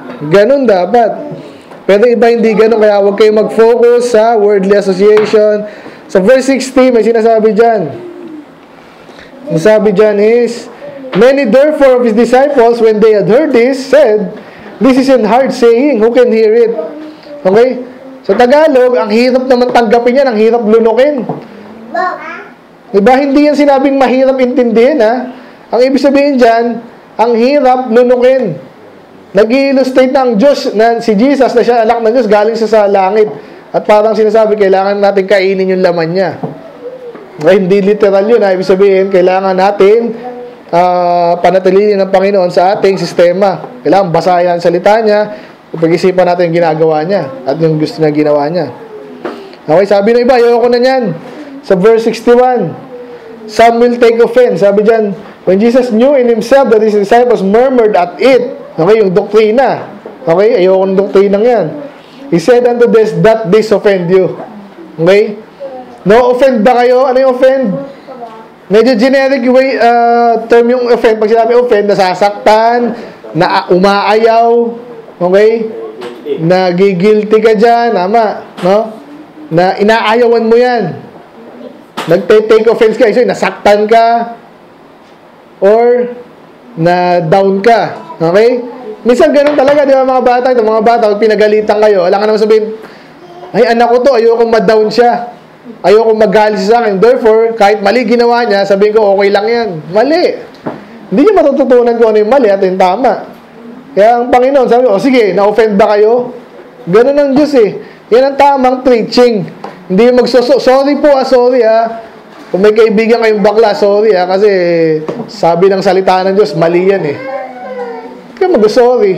Ganun dapat. Pero iba hindi ganun, kaya huwag kayo mag-focus sa worldly association. Sa verse 60, may sinasabi dyan. Ang sabi dyan is, many therefore of his disciples, when they had heard this, said, this is an hard saying, who can hear it? Okay? Sa Tagalog, ang hirap naman tanggapin yan, ang hirap lunukin. Diba? Hindi yan sinabing mahirap intindihin, ha? Ang ibig sabihin dyan, ang hirap lunukin. Nag-i-illustrate na ang Diyos, na si Jesus, na siya anak ng Diyos, galing siya sa langit. At parang sinasabi, kailangan natin kainin yung laman niya. Hindi literal yun. Ibig sabihin, kailangan natin panatilinin ng Panginoon sa ating sistema. Kailangan basahin ang salita niya, pag-isipan natin yung ginagawa niya at yung gusto na ginawa niya. Okay, sabi ng iba, ayoko na niyan. Sa verse 61, some will take offense. Sabi dyan, when Jesus knew in himself that his disciples murmured at it. Okay, yung doktrina. Okay, ayoko ng doktrinang yan. He said unto this, that this offend you. Okay? No offend ba kayo? Ano yung offend? Medyo generic way, term yung offend. Pag sinabi offend, nasasaktan, na umaayaw, okay? Nagigilty ka dyan, tama, no? Na inaayawan mo yan. Nagte-take offense ka, nasaktan ka, or na down ka. Okay? Minsan ganun talaga, di ba mga bata? Ito mga bata, pag pinagalitan kayo, alam ka naman sabihin, ay anak ko to, ayoko ma-down siya. Ayoko magalit siya sa akin. Therefore, kahit mali ginawa niya, sabihin ko, okay lang yan. Mali. Hindi niya matututunan kung ano yung mali at yung tama. Kaya ang Panginoon, sabi ko, sige, na-offend ba kayo? Ganun ang Diyos eh. Yan ang tamang preaching. Hindi yung sorry po, sorry ha. Kung may kaibigan kayong bakla, sorry ha. Kasi sabi ng salita ng Diyos, mali yan eh. Kaya mag-sorry.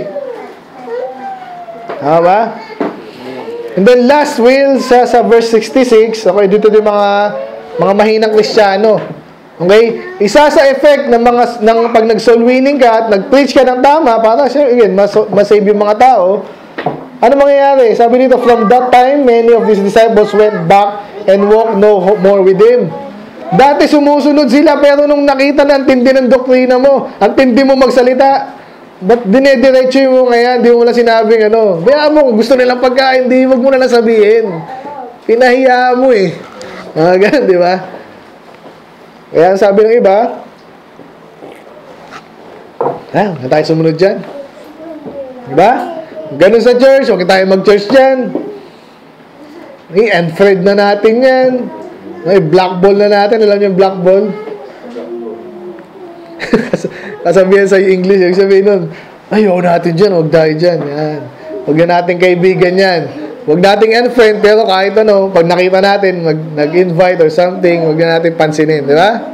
Tama ba? And then last will sa verse 66, okay, dito yung mga mahinang Kristiyano. Okay? Isa sa effect ng pag nag-soul winning ka at nag-preach ka ng tama para again, masave yung mga tao. Ano mangyayari? Sabi dito, from that time, many of his disciples went back and walked no more with him. Dati sumusunod sila, pero nung nakita na ang tindi ng doktrina mo, ang tindi mo magsalita, ba't dinediretso mo ngayon? Di mo lang sinabing ano. Bayaan mo, kung gusto nilang pagkain, di wag mo na lang sabihin. Pinahiya mo eh. Ganun, di ba? Kaya ang sabi ng iba, na tayo sumunod dyan. Di ba? Ganun sa church, huwag tayo mag-church dyan. Unfriend na natin yan. Black ball na natin. Alam niyo yung black ball? Kasabihan sa English, yung sabihin nun, ayaw natin dyan, huwag tayo dyan. Yan. Huwag na natin kaibigan yan. Huwag nating unfriend, pero kahit ano, pag nakita natin, nag-invite or something, huwag na natin pansinin. Di ba?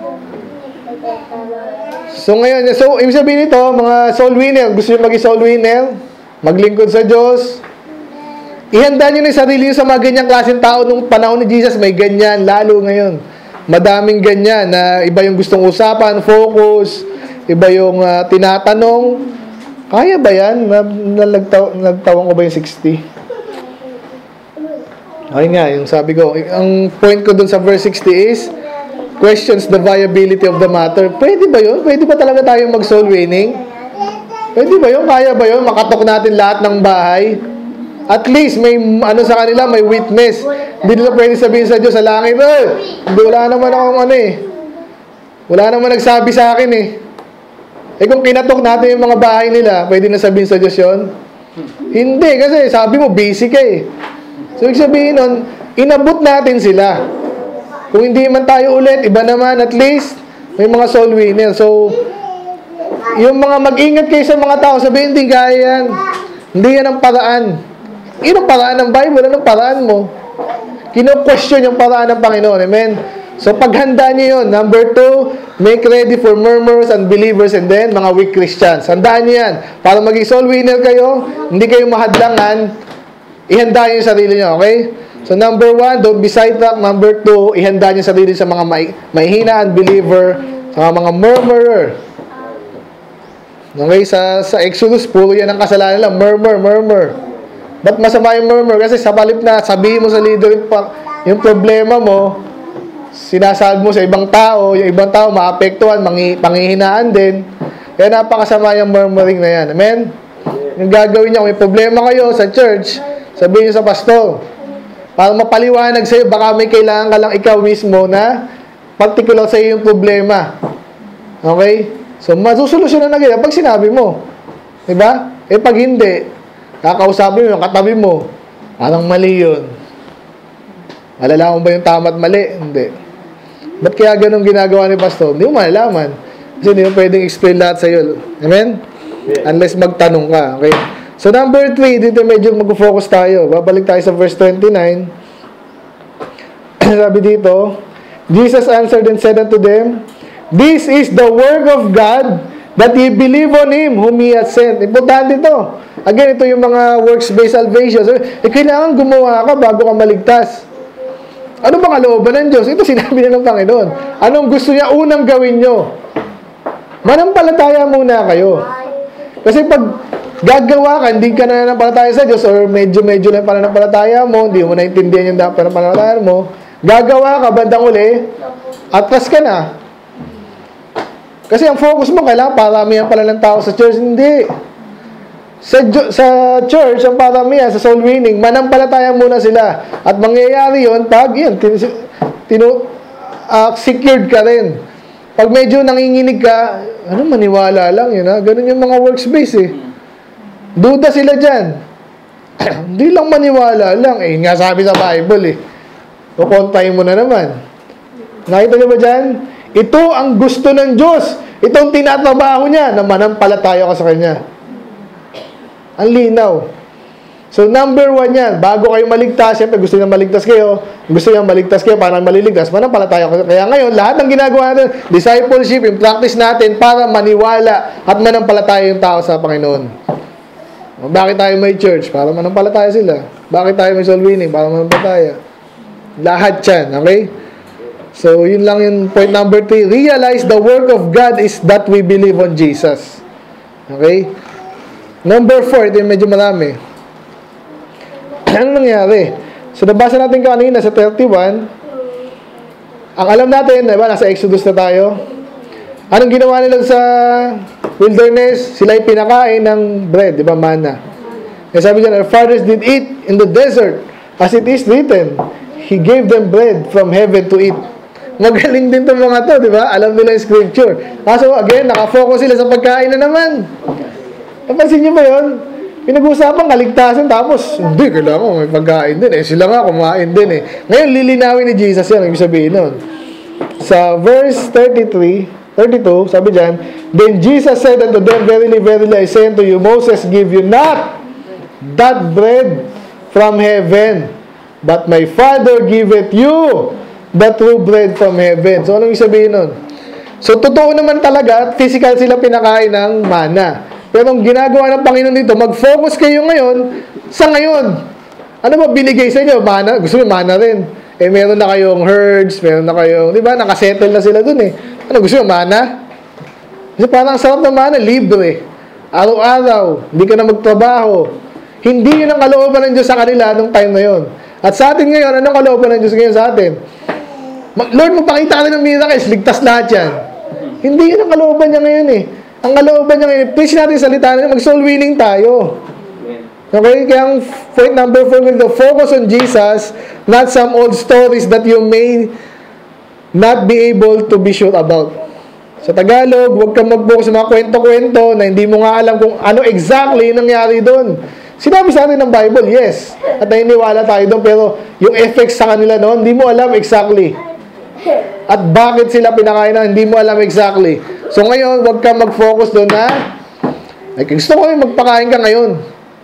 So ngayon, ibig sabihin nito, mga soul winner, gusto nyo maging soul winner, maglingkod sa Diyos, ihanda nyo na yung sarili nyo sa mga ganyang klaseng tao nung panahon ni Jesus, may ganyan, lalo ngayon. Madaming ganyan na iba yung gustong usapan, focus, iba yung tinatanong. Kaya ba yan? Nagtawang ko ba yung 60? Okay nga, yung sabi ko, ang point ko dun sa verse 60 is, questions the viability of the matter. Pwede ba yun? Pwede ba talaga tayong mag-soul winning? Pwede ba yun? Kaya ba yun? Makatok natin lahat ng bahay? At least, may ano sa kanila, may witness. Hindi nila pwede sabihin sa Diyos sa langit, wala naman akong ano eh. Wala naman nagsabi sa akin eh. Kung kinatok natin yung mga bahay nila, pwede na sabihin sa Diyos yun? Hindi, kasi sabi mo, busy ka eh. So, ibig sabihin nun, inabot natin sila. Kung hindi man tayo ulit, iba naman, at least, may mga soul winner. So, yung mga mag-ingat kayo sa mga tao, sabihin, hindi kaya yan. Hindi yan ang paraan. Yun ang paraan ng Bible, anong paraan mo? Kino-question yung paraan ng Panginoon. Amen? So, paghanda niyo yun. Number 2, make ready for murmurers, unbelievers, and then mga weak Christians. Handaan niyo yan. Para maging soul winner kayo, hindi kayo mahadlangan, ihanda niyo yung sarili niyo, okay? So, number 1, don't be sidetracked. Number 2, ihanda niyo yung sarili sa mga mahihina, unbeliever, sa mga murmurer. Okay? Sa Exodus, puro yan ang kasalanan nila. Murmur. Ba't masama yung murmur? Kasi sa palip na sabihin mo sa leader yung problema mo, sinasabi mo sa ibang tao, yung ibang tao maapektuhan, panghihinaan din. Kaya napakasama yung murmuring na yan. Amen? Yung gagawin niya, kung may problema kayo sa church, sabihin niyo sa pastor. Para mapaliwanag sa'yo, baka may kailangan ka lang ikaw mismo na particular sa'yo yung problema. Okay? So, masusolusyonan na ganyan pag sinabi mo. Diba? Eh, pag hindi, kakausapin mo yung katabi mo, parang mali yun. Malalaman ba yung tama at mali? Hindi. Ba't kaya ganun ginagawa ni pastor? Hindi mo malalaman. Kasi hindi mo pwedeng explain lahat sa'yo. Amen? Unless magtanong ka. Okay? So, number 3, dito medyo mag-focus tayo. Babalik tayo sa verse 29. Sabi dito, Jesus answered and said unto them, "This is the work of God, that ye believe on Him whom He hath sent." Importante ito. Again, ito yung mga works-based salvation. So, kailangan gumawa ka bago ka maligtas. Ano bang kalooban ng Diyos? Ito sinabi na ng Panginoon. Anong gusto niya unang gawin nyo? Manampalataya muna kayo. Kasi pag gagawa ka, hindi ka na nanampalataya sa Diyos, or medyo lang pananampalataya mo, hindi mo naintindihan yung dapat pananampalataya mo, gagawa ka, bandang uli, atras ka na. Kasi ang focus mo, kailangan paramihan pala ng tao sa church. Hindi. Sa church, ang paramihan, sa soul winning, manampalataya muna sila. At mangyayari yun, pag yun, secured ka rin. Pag medyo nanginginig ka, maniwala lang yun, ha? Ganun yung mga works-based, eh. Duda sila dyan. Hindi lang maniwala lang. Eh, nga sabi sa Bible, eh. Kukontahin mo na naman. Nakita niyo ba dyan? Ito ang gusto ng Diyos. Ito ang tinatrabaho niya, na manampalataya ka sa Kanya. Ang linaw. So, number 1 yan. Bago kayo maligtas, siyempre gusto niya maligtas kayo. Gusto niya maligtas kayo para maliligtas. Manampalataya ka. Kaya ngayon, lahat ng ginagawa natin, discipleship, yung practice natin para maniwala at manampalataya yung tao sa Panginoon. Bakit tayo may church? Para manampalataya sila. Bakit tayo may soul winning? Para manampalataya. Lahat yan. Okay? So, yun lang yung point number 3. Realize the work of God is that we believe on Jesus. Okay? Number 4, ito yung medyo marami. Ano nangyari? So, nabasa natin kanina sa 31. Ang alam natin, diba, nasa Exodus na tayo. Anong ginawa nila sa wilderness? Sila ay pinakain ng bread, diba, manna. Kaya sabi dyan, our fathers did eat in the desert, as it is written, He gave them bread from heaven to eat. Magaling din itong mga to, diba? Alam nila yung scripture. Kaso, again, nakafocus sila sa pagkain na naman. Napansin niyo ba yun? Pinag-uusapan kaligtasan, tapos hindi, kailangan may pagkain din. Eh, sila nga kumain din eh. Ngayon, lilinawin ni Jesus yan, ang ibig sabihin nun. Sa verse 32, sabi dyan, "Then Jesus said unto them, Verily, verily, I say unto you, Moses give you not that bread from heaven, but my Father giveth you the true bread from heaven." So, anong ibig sabihin nun? So, totoo naman talaga, physical sila pinakain ng manna. Pero ang ginagawa ng Panginoon dito, mag-focus kayo ngayon sa ngayon. Ano ba binigay sa inyo? Mana? Gusto mo mana rin. Eh, meron na kayong herds, meron na kayong, di ba, nakasettle na sila dun eh. Ano, gusto mo mana? Kasi parang sarap na mana, libre. Araw-araw, hindi ka na magtrabaho. Hindi yun ang kalooban ng Diyos sa kanila nung time na yun. At sa atin ngayon, anong kalooban ng Diyos ngayon sa atin? Lord, magpakita ka ng miracles, ligtas lahat yan. Hindi yun ang kalooban niya ngayon eh. Ang kalooban niya ngayon, please natin salita na mag-soul winning tayo. Okay? Kaya ang point number 4, focus on Jesus, not some old stories that you may not be able to be sure about. Sa Tagalog, huwag kang mag-focus sa mga kwento-kwento na hindi mo nga alam kung ano exactly nangyari doon. Sinabi sa atin ng Bible, yes. At naniniwala tayo doon, pero yung effects sa kanila noon, hindi mo alam exactly. At bakit sila pinakain na, hindi mo alam exactly. So ngayon, huwag kang mag-focus doon na, ay, gusto ko yung magpakain ka ngayon.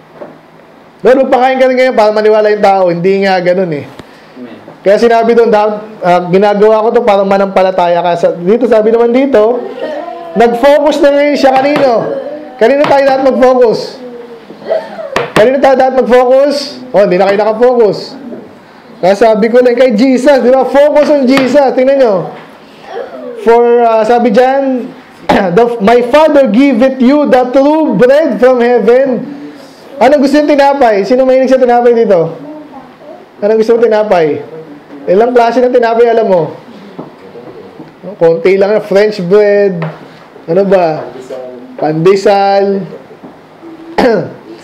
Pero magpakain ka rin ngayon para maniwala yung tao. Hindi nga ganun eh. Kaya sinabi doon, ginagawa ko to para manampalataya ka. Dito, sabi naman dito, nag-focus na ngayon siya kanino? Kanino tayo dapat mag-focus? Kanino tayo dapat mag-focus? Oh, hindi na kayo nakafocus. Kaya sabi ko lang kay Jesus, di ba? Focus on Jesus. Tingnan nyo. For, sabi dyan, my Father giveth you the true bread from heaven. Anong gusto yung tinapay? Sino mahilig sa tinapay dito? Anong gusto yung tinapay? Ilang klase ng tinapay alam mo? Konti lang, French bread. Ano ba? Pandesal.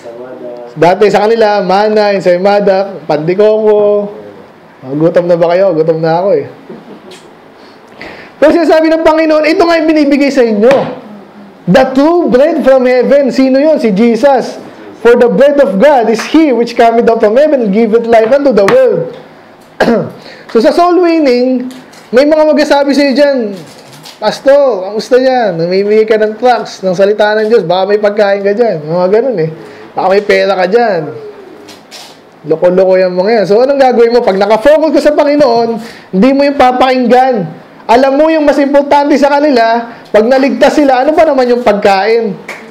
Dati sa kanila, mana, ensaymada, pandikoko. Gutom na ba kayo? Gutom na ako eh. Pero sinasabi ng Panginoon, ito nga yung binibigay sa inyo. The true bread from heaven. Sino yun? Si Jesus. For the bread of God is He which cometh down from heaven and giveth life unto the world. So sa soul winning, may mga magsasabi sa iyo dyan, Pastor, kamusta yan? Namimili ka ng tracts, ng salita ng Diyos, baka may pagkain ka dyan. Mga ganun eh. Baka may pera ka dyan. Loko-loko yung mga yan. So anong gagawin mo? Pag nakafocus ka sa Panginoon, hindi mo yung papakinggan. Alam mo yung mas importante sa kanila, pag naligtas sila, ano ba naman yung pagkain?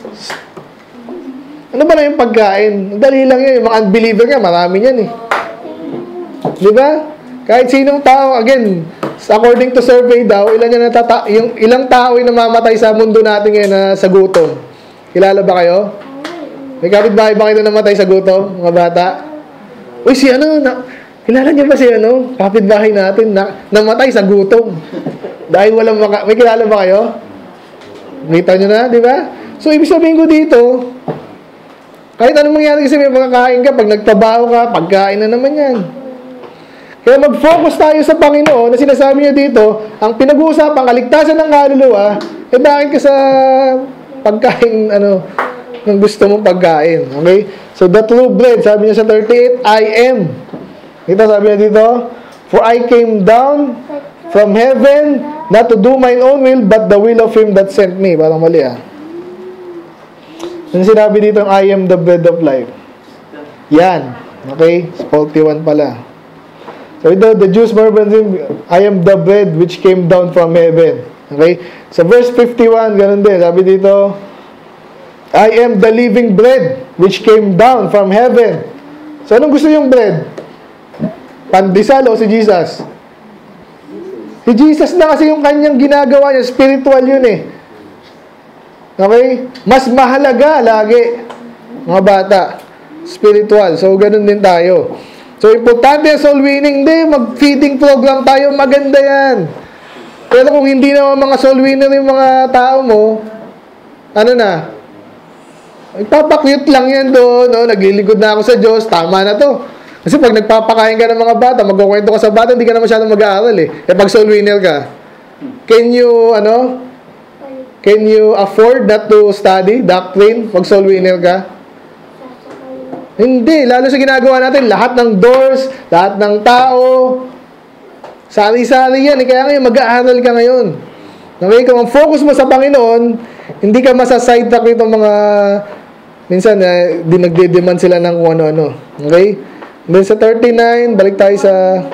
Ano ba na yung pagkain? Dali lang yan. Yung mga unbeliever nga, marami yan eh. Di ba? Kahit sinong tao, again, according to survey daw, ilang tao yung namamatay sa mundo natin ngayon na sa gutom. Kilala ba kayo? May kapitbahay ba kayo na namatay sa gutom, mga bata? Uy, si ano, kilala niyo ba si ano? Kapitbahay natin na namatay sa gutom. Dahil walang may kilala ba kayo? Kita nyo na, di ba? So, ibig sabihin ko dito, kahit anong mangyari kasi may makakain ka, pag nagtrabaho ka, pagkain na naman yan. Kaya mag-focus tayo sa Panginoon na sinasabi niya dito, ang pinag-uusapan, kaligtasan ng kaluluwa, eh bakit ka sa pagkain, ng gusto mong pagkain. Okay? So, the true bread, sabi niya sa 38, I am. Kita sabi niya dito, for I came down from heaven, not to do mine own will, but the will of Him that sent me. Parang mali Yung sinabi dito, I am the bread of life. Yan. Okay? 41 pala. So, ito, the Jews murmured him, I am the bread which came down from heaven. Okay? So, verse 51, ganun din. Sabi dito, I am the living bread which came down from heaven. So, anong gusto yung bread? Pandesal o si Jesus? Si Jesus na kasi yung kanyang ginagawa niya. Spiritual yun eh. Okay? Mas mahalaga lagi, mga bata. Spiritual. So, ganun din tayo. So, importante ang soul winning. Hindi, mag-feeding program tayo. Maganda yan. Pero kung hindi naman mga soul winner yung mga tao mo, ano na? Ipapakyut lang yan doon. Naglilingkod na ako sa Diyos. Tama na to. Kasi pag nagpapakain ka ng mga bata, magkukwento ka sa bata, hindi ka na masyadong mag-aaral eh. Pag soul winner ka, can you afford not to study doctrine pag soul winner ka? Hindi. Lalo sa ginagawa natin, lahat ng doors, lahat ng tao, sari-sari yan. Kaya ngayon, mag-aaral ka ngayon. Okay? Kung ang focus mo sa Panginoon, hindi ka masasidetrack itong mga, minsan, nagde-demand sila ng kung ano-ano. Okay? Then sa 39, balik tayo sa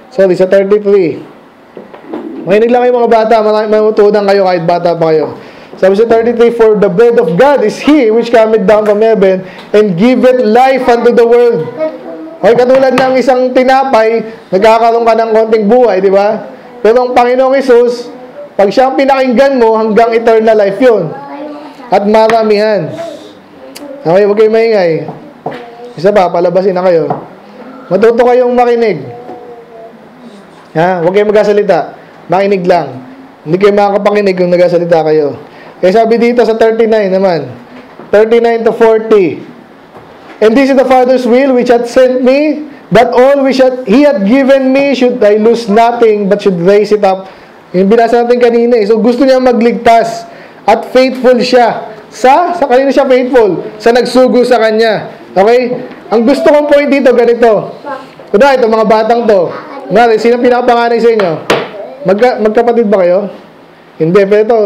33. Makinig lang kayo mga bata, mamutunan kayo kahit bata pa kayo. Sabi sa 33, for the bread of God is He which cometh down from heaven and giveth life unto the world. Okay, katulad ng isang tinapay, nagkakaroon ka ng konting buhay, di ba? Pero ang Panginoong Hesus, pag siya ang pinakinggan mo, hanggang eternal life yun. At maramihan. Okay, huwag kayo maingay. Isa pa, palabasin na kayo. Matuto kayong makinig. Huwag kayong magsasalita. Makinig lang. Hindi kayo makakapakinig kung nagsasalita kayo. Kaya sabi dito sa 39 naman, 39 to 40. And this is the Father's will which hath sent me, that all which He hath given me should I lose nothing, but should raise it up. Yung binasa natin kanina eh. So gusto niya magligtas. At faithful siya. Sa kanino siya faithful? Sa nagsugo sa kanya. Okay? Ang gusto kong point dito, ganito. Kuna, ito mga batang to. Kunwari, sino pinakapanganay sa inyo? Magkapatid ba kayo? Hindi, pero ito,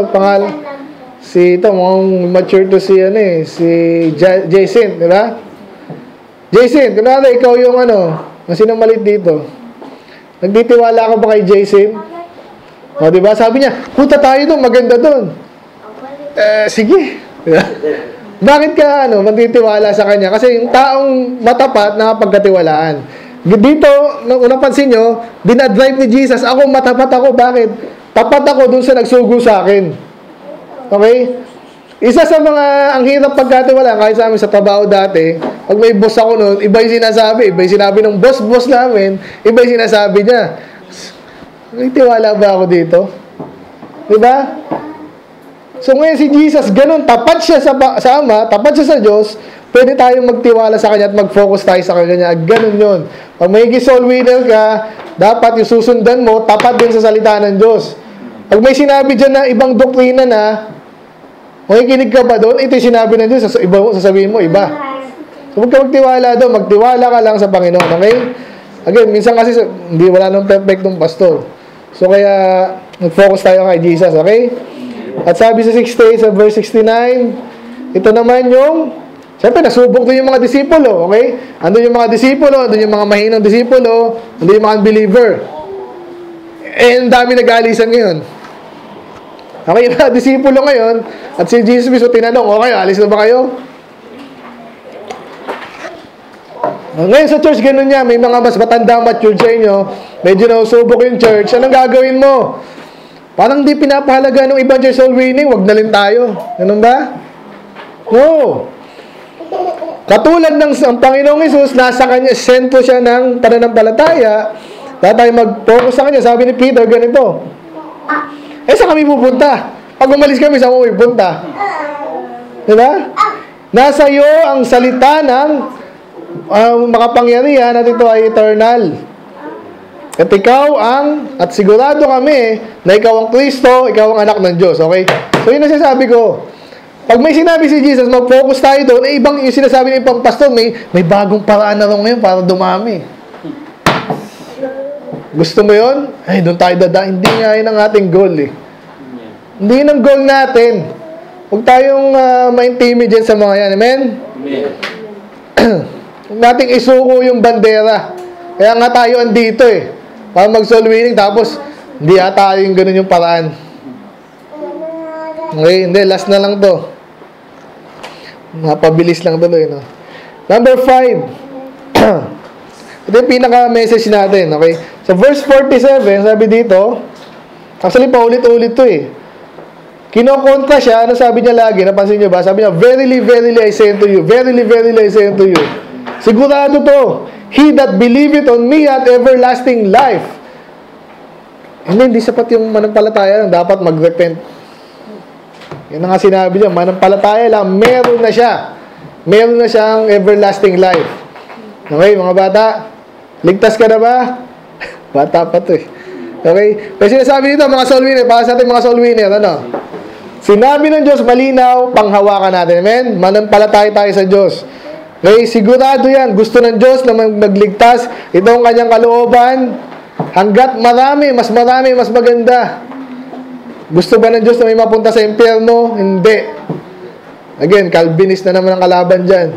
mukhang mature to si Jason, di ba? Jason, kunwari, ikaw yung sinong malit dito? Nagtitiwala ka ba kay Jason? O, di ba? Sabi niya, punta tayo doon, maganda doon. Sige. Bakit ka, magtitiwala sa kanya? Kasi yung taong matapat, nakapagkatiwalaan. Dito, nung napansin nyo, dinadrive ni Jesus, ako matapat ako. Bakit? Tapat ako dun sa nagsugo sa akin. Okay? Isa sa mga, ang hirap pagkatiwala, kahit sa amin sa trabaho dati, pag may boss ako noon, iba yung sinasabi. Iba yung sinabi ng boss namin, iba yung sinasabi niya. Tiwala ba ako dito? Diba? So ngayon si Jesus, ganun, tapat siya sa Ama, tapat siya sa Diyos, pwede tayong magtiwala sa Kanya at mag-focus tayo sa Kanya. Ganun yun. Pag may soul winner ka, dapat yung susundan mo, tapat din sa salita ng Diyos. Pag may sinabi dyan na ibang doktrina na, makikinig ka ba doon? Ito yung sinabi ng Diyos, sasabihin mo, iba. So, huwag ka magtiwala doon. Magtiwala ka lang sa Panginoon. Okay? Again, minsan kasi, hindi wala nang perfectong pastor. So, kaya, mag-focus tayo kay Jesus. Okay? At sabi sa 68, sa verse 69, ito naman yung, siyempre, nasubok doon yung mga disipulo. Okay? Andun yung mga disipulo, andun yung mga mahinang disipulo, andun yung mga unbeliever. Ang dami nag-aalisan ngayon. Okay, yung mga disipulo ngayon, at si Jesus mismo tinanong, okay, alis na ba kayo? Ngayon sa church, ganun niya, may mga mas matanda mature sa inyo, medyo nausubok yung church, anong gagawin mo? Parang di pinapahalaga ng ibang church soul winning, wag na rin tayo. Ganun ba? No. Katulad ng ang Panginoong Hesus, nasa kanya, sentro siya ng pananampalataya, dahil tayo mag-focus sa kanya, sabi ni Peter, ganito, saan kami pupunta? Pag umalis kami, saan kami pupunta? Diba? Nasa iyo ang salita ng makapangyarihan at ito ay eternal. At at sigurado kami na ikaw ang Kristo, ikaw ang anak ng Diyos. Okay? So yun ang sinasabi ko. Pag may sinabi si Jesus, mag-focus tayo doon, ibang yung sinasabi ng ibang pastor, may bagong paraan na rin ngayon para dumami. Gusto mo yun? Ay, doon tayo Hindi nga yun ang ating goal eh. Hindi yun ang goal natin. Huwag tayong ma-intimidate sa mga yan. Amen? Huwag nating isuko yung bandera. Kaya nga tayo andito eh. Para mag-soul winning, tapos hindi ata yung ganun yung paraan. Okay, hindi. Last na lang to. Mapabilis lang tuloy, no? Number 5. Ito yung pinaka-message natin, okay? Sa verse 47, sabi dito, actually, paulit-ulit to eh. Kinokontra siya, ano sabi niya lagi? Napansin niyo ba? Sabi niya, verily, verily, I say unto you. Verily, verily, I say unto you. Sigurado to. He that believeth on me hath everlasting life. Hindi sapat yung manampalataya lang. Dapat mag-repent. Yan ang nga sinabi niya. Manampalataya lang, meron na siya. Meron na siyang everlasting life. Okay, mga bata? Ligtas ka na ba? Bata pa to eh. Okay? Kasi sinasabi dito, mga soul winner, para sa ating mga soul winner, ano? Sinabi ng Diyos, malinaw, panghawakan natin. Amen? Manampalataya tayo sa Diyos. Okay? Sigurado yan. Gusto ng Diyos na magligtas. Ito ang kanyang kalooban. Hanggat marami, mas maganda. Gusto ba ng Diyos na may mapunta sa impyerno? Hindi. Again, Calvinist na naman ang kalaban dyan.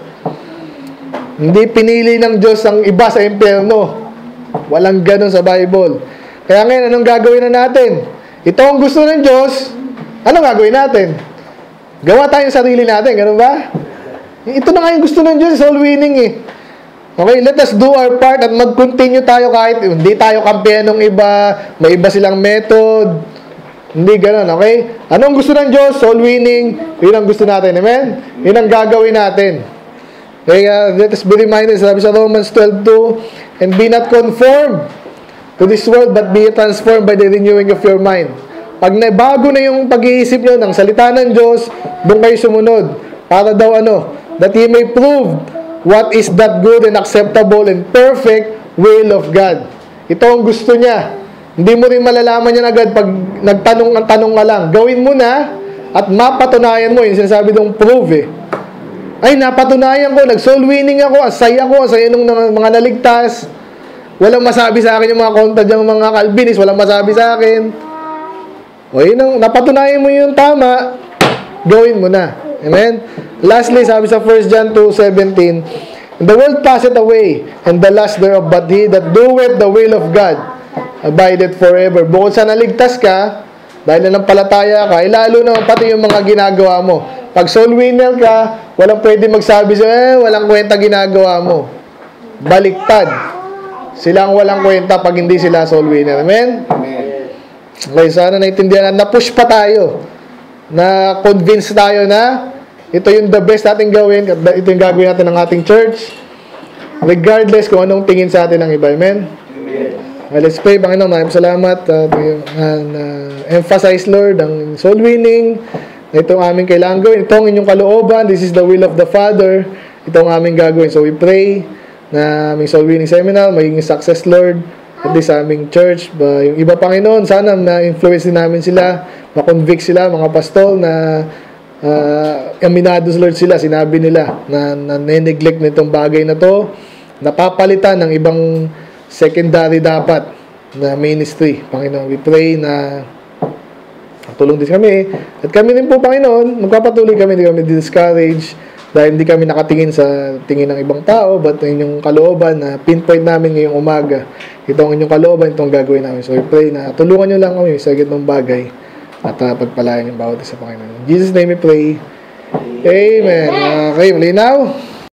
Hindi pinili ng Diyos ang iba sa impyerno. Walang ganun sa Bible. Kaya ngayon, anong gagawin na natin? Ito ang gusto ng Diyos. Anong gagawin natin? Gawa tayong sarili natin. Ganun ba? Ito na nga yung gusto ng Diyos. Soul winning eh. Okay, let us do our part at mag-continue tayo kahit hindi tayo kampihan ng iba. May iba silang method. Hindi ganun, okay? Anong gusto ng Diyos? Soul winning. Yun ang gusto natin. Amen? Yun ang gagawin natin. Kaya, let us be reminded, sabi sa Romans 12:2, and be not conformed to this world, but be transformed by the renewing of your mind. Pag bago na yung pag-iisip nyo ng salita ng Diyos, doon kayo sumunod. Para daw that ye may prove what is that good and acceptable and perfect will of God. Ito ang gusto niya. Hindi mo rin malalaman yan agad pag nagtanong ang tanong ka lang. Gawin mo na at mapatunayan mo. Yung sinasabi dong prove eh. Ay, napatunayan ko, nag-soul winning ako, ang saya nung mga naligtas. Walang masabi sa akin yung mga konta dyan, mga Calvinist, walang masabi sa akin. O, yun napatunayan mo yung tama, gawin mo na. Amen? Lastly, sabi sa 1 John 2:17, the world passeth away, and the lust thereof, but he that doeth the will of God abideth forever. Bukod sa naligtas ka, dahil nanampalataya ka, lalo na pati yung mga ginagawa mo. Pag soul winner ka, walang pwede magsabi sa, walang kwenta ginagawa mo. Baliktad. Sila ang walang kwenta pag hindi sila soul winner. Amen? Okay, sana naintindihan na push pa tayo. Na-convince tayo na ito yung the best natin gawin. Ito yung gagawin natin ng ating church. Regardless kung anong tingin sa atin ng iba. Amen? Okay, let's pray. Panginoon, maraming salamat. Emphasize, Lord, ang soul winning. Ito ang aming kailangan gawin. Ito ang inyong kalooban. This is the will of the Father. Ito ang aming gagawin. So we pray na aming soul winning seminar magiging success, Lord. At least sa aming church, yung iba, Panginoon, sana na-influence din namin sila, ma-convict sila, mga pastol, na aminados, Lord, sila. Sinabi nila na neglect nitong bagay na to, napapalitan ng ibang secondary dapat na ministry. Panginoon, we pray na tulong din kami. At kami din po, Panginoon, magpapatuloy kami, hindi kami discourage dahil hindi kami nakatingin sa tingin ng ibang tao, but inyong kalooban na pinpoint namin ngayong umaga. Ito ang inyong kalooban, itong gagawin namin. So we pray na tulungan nyo lang kami sa gitnang bagay at pagpalayan yung bawat isa, Panginoon. In Jesus' name we pray. Amen. Okay, malinaw?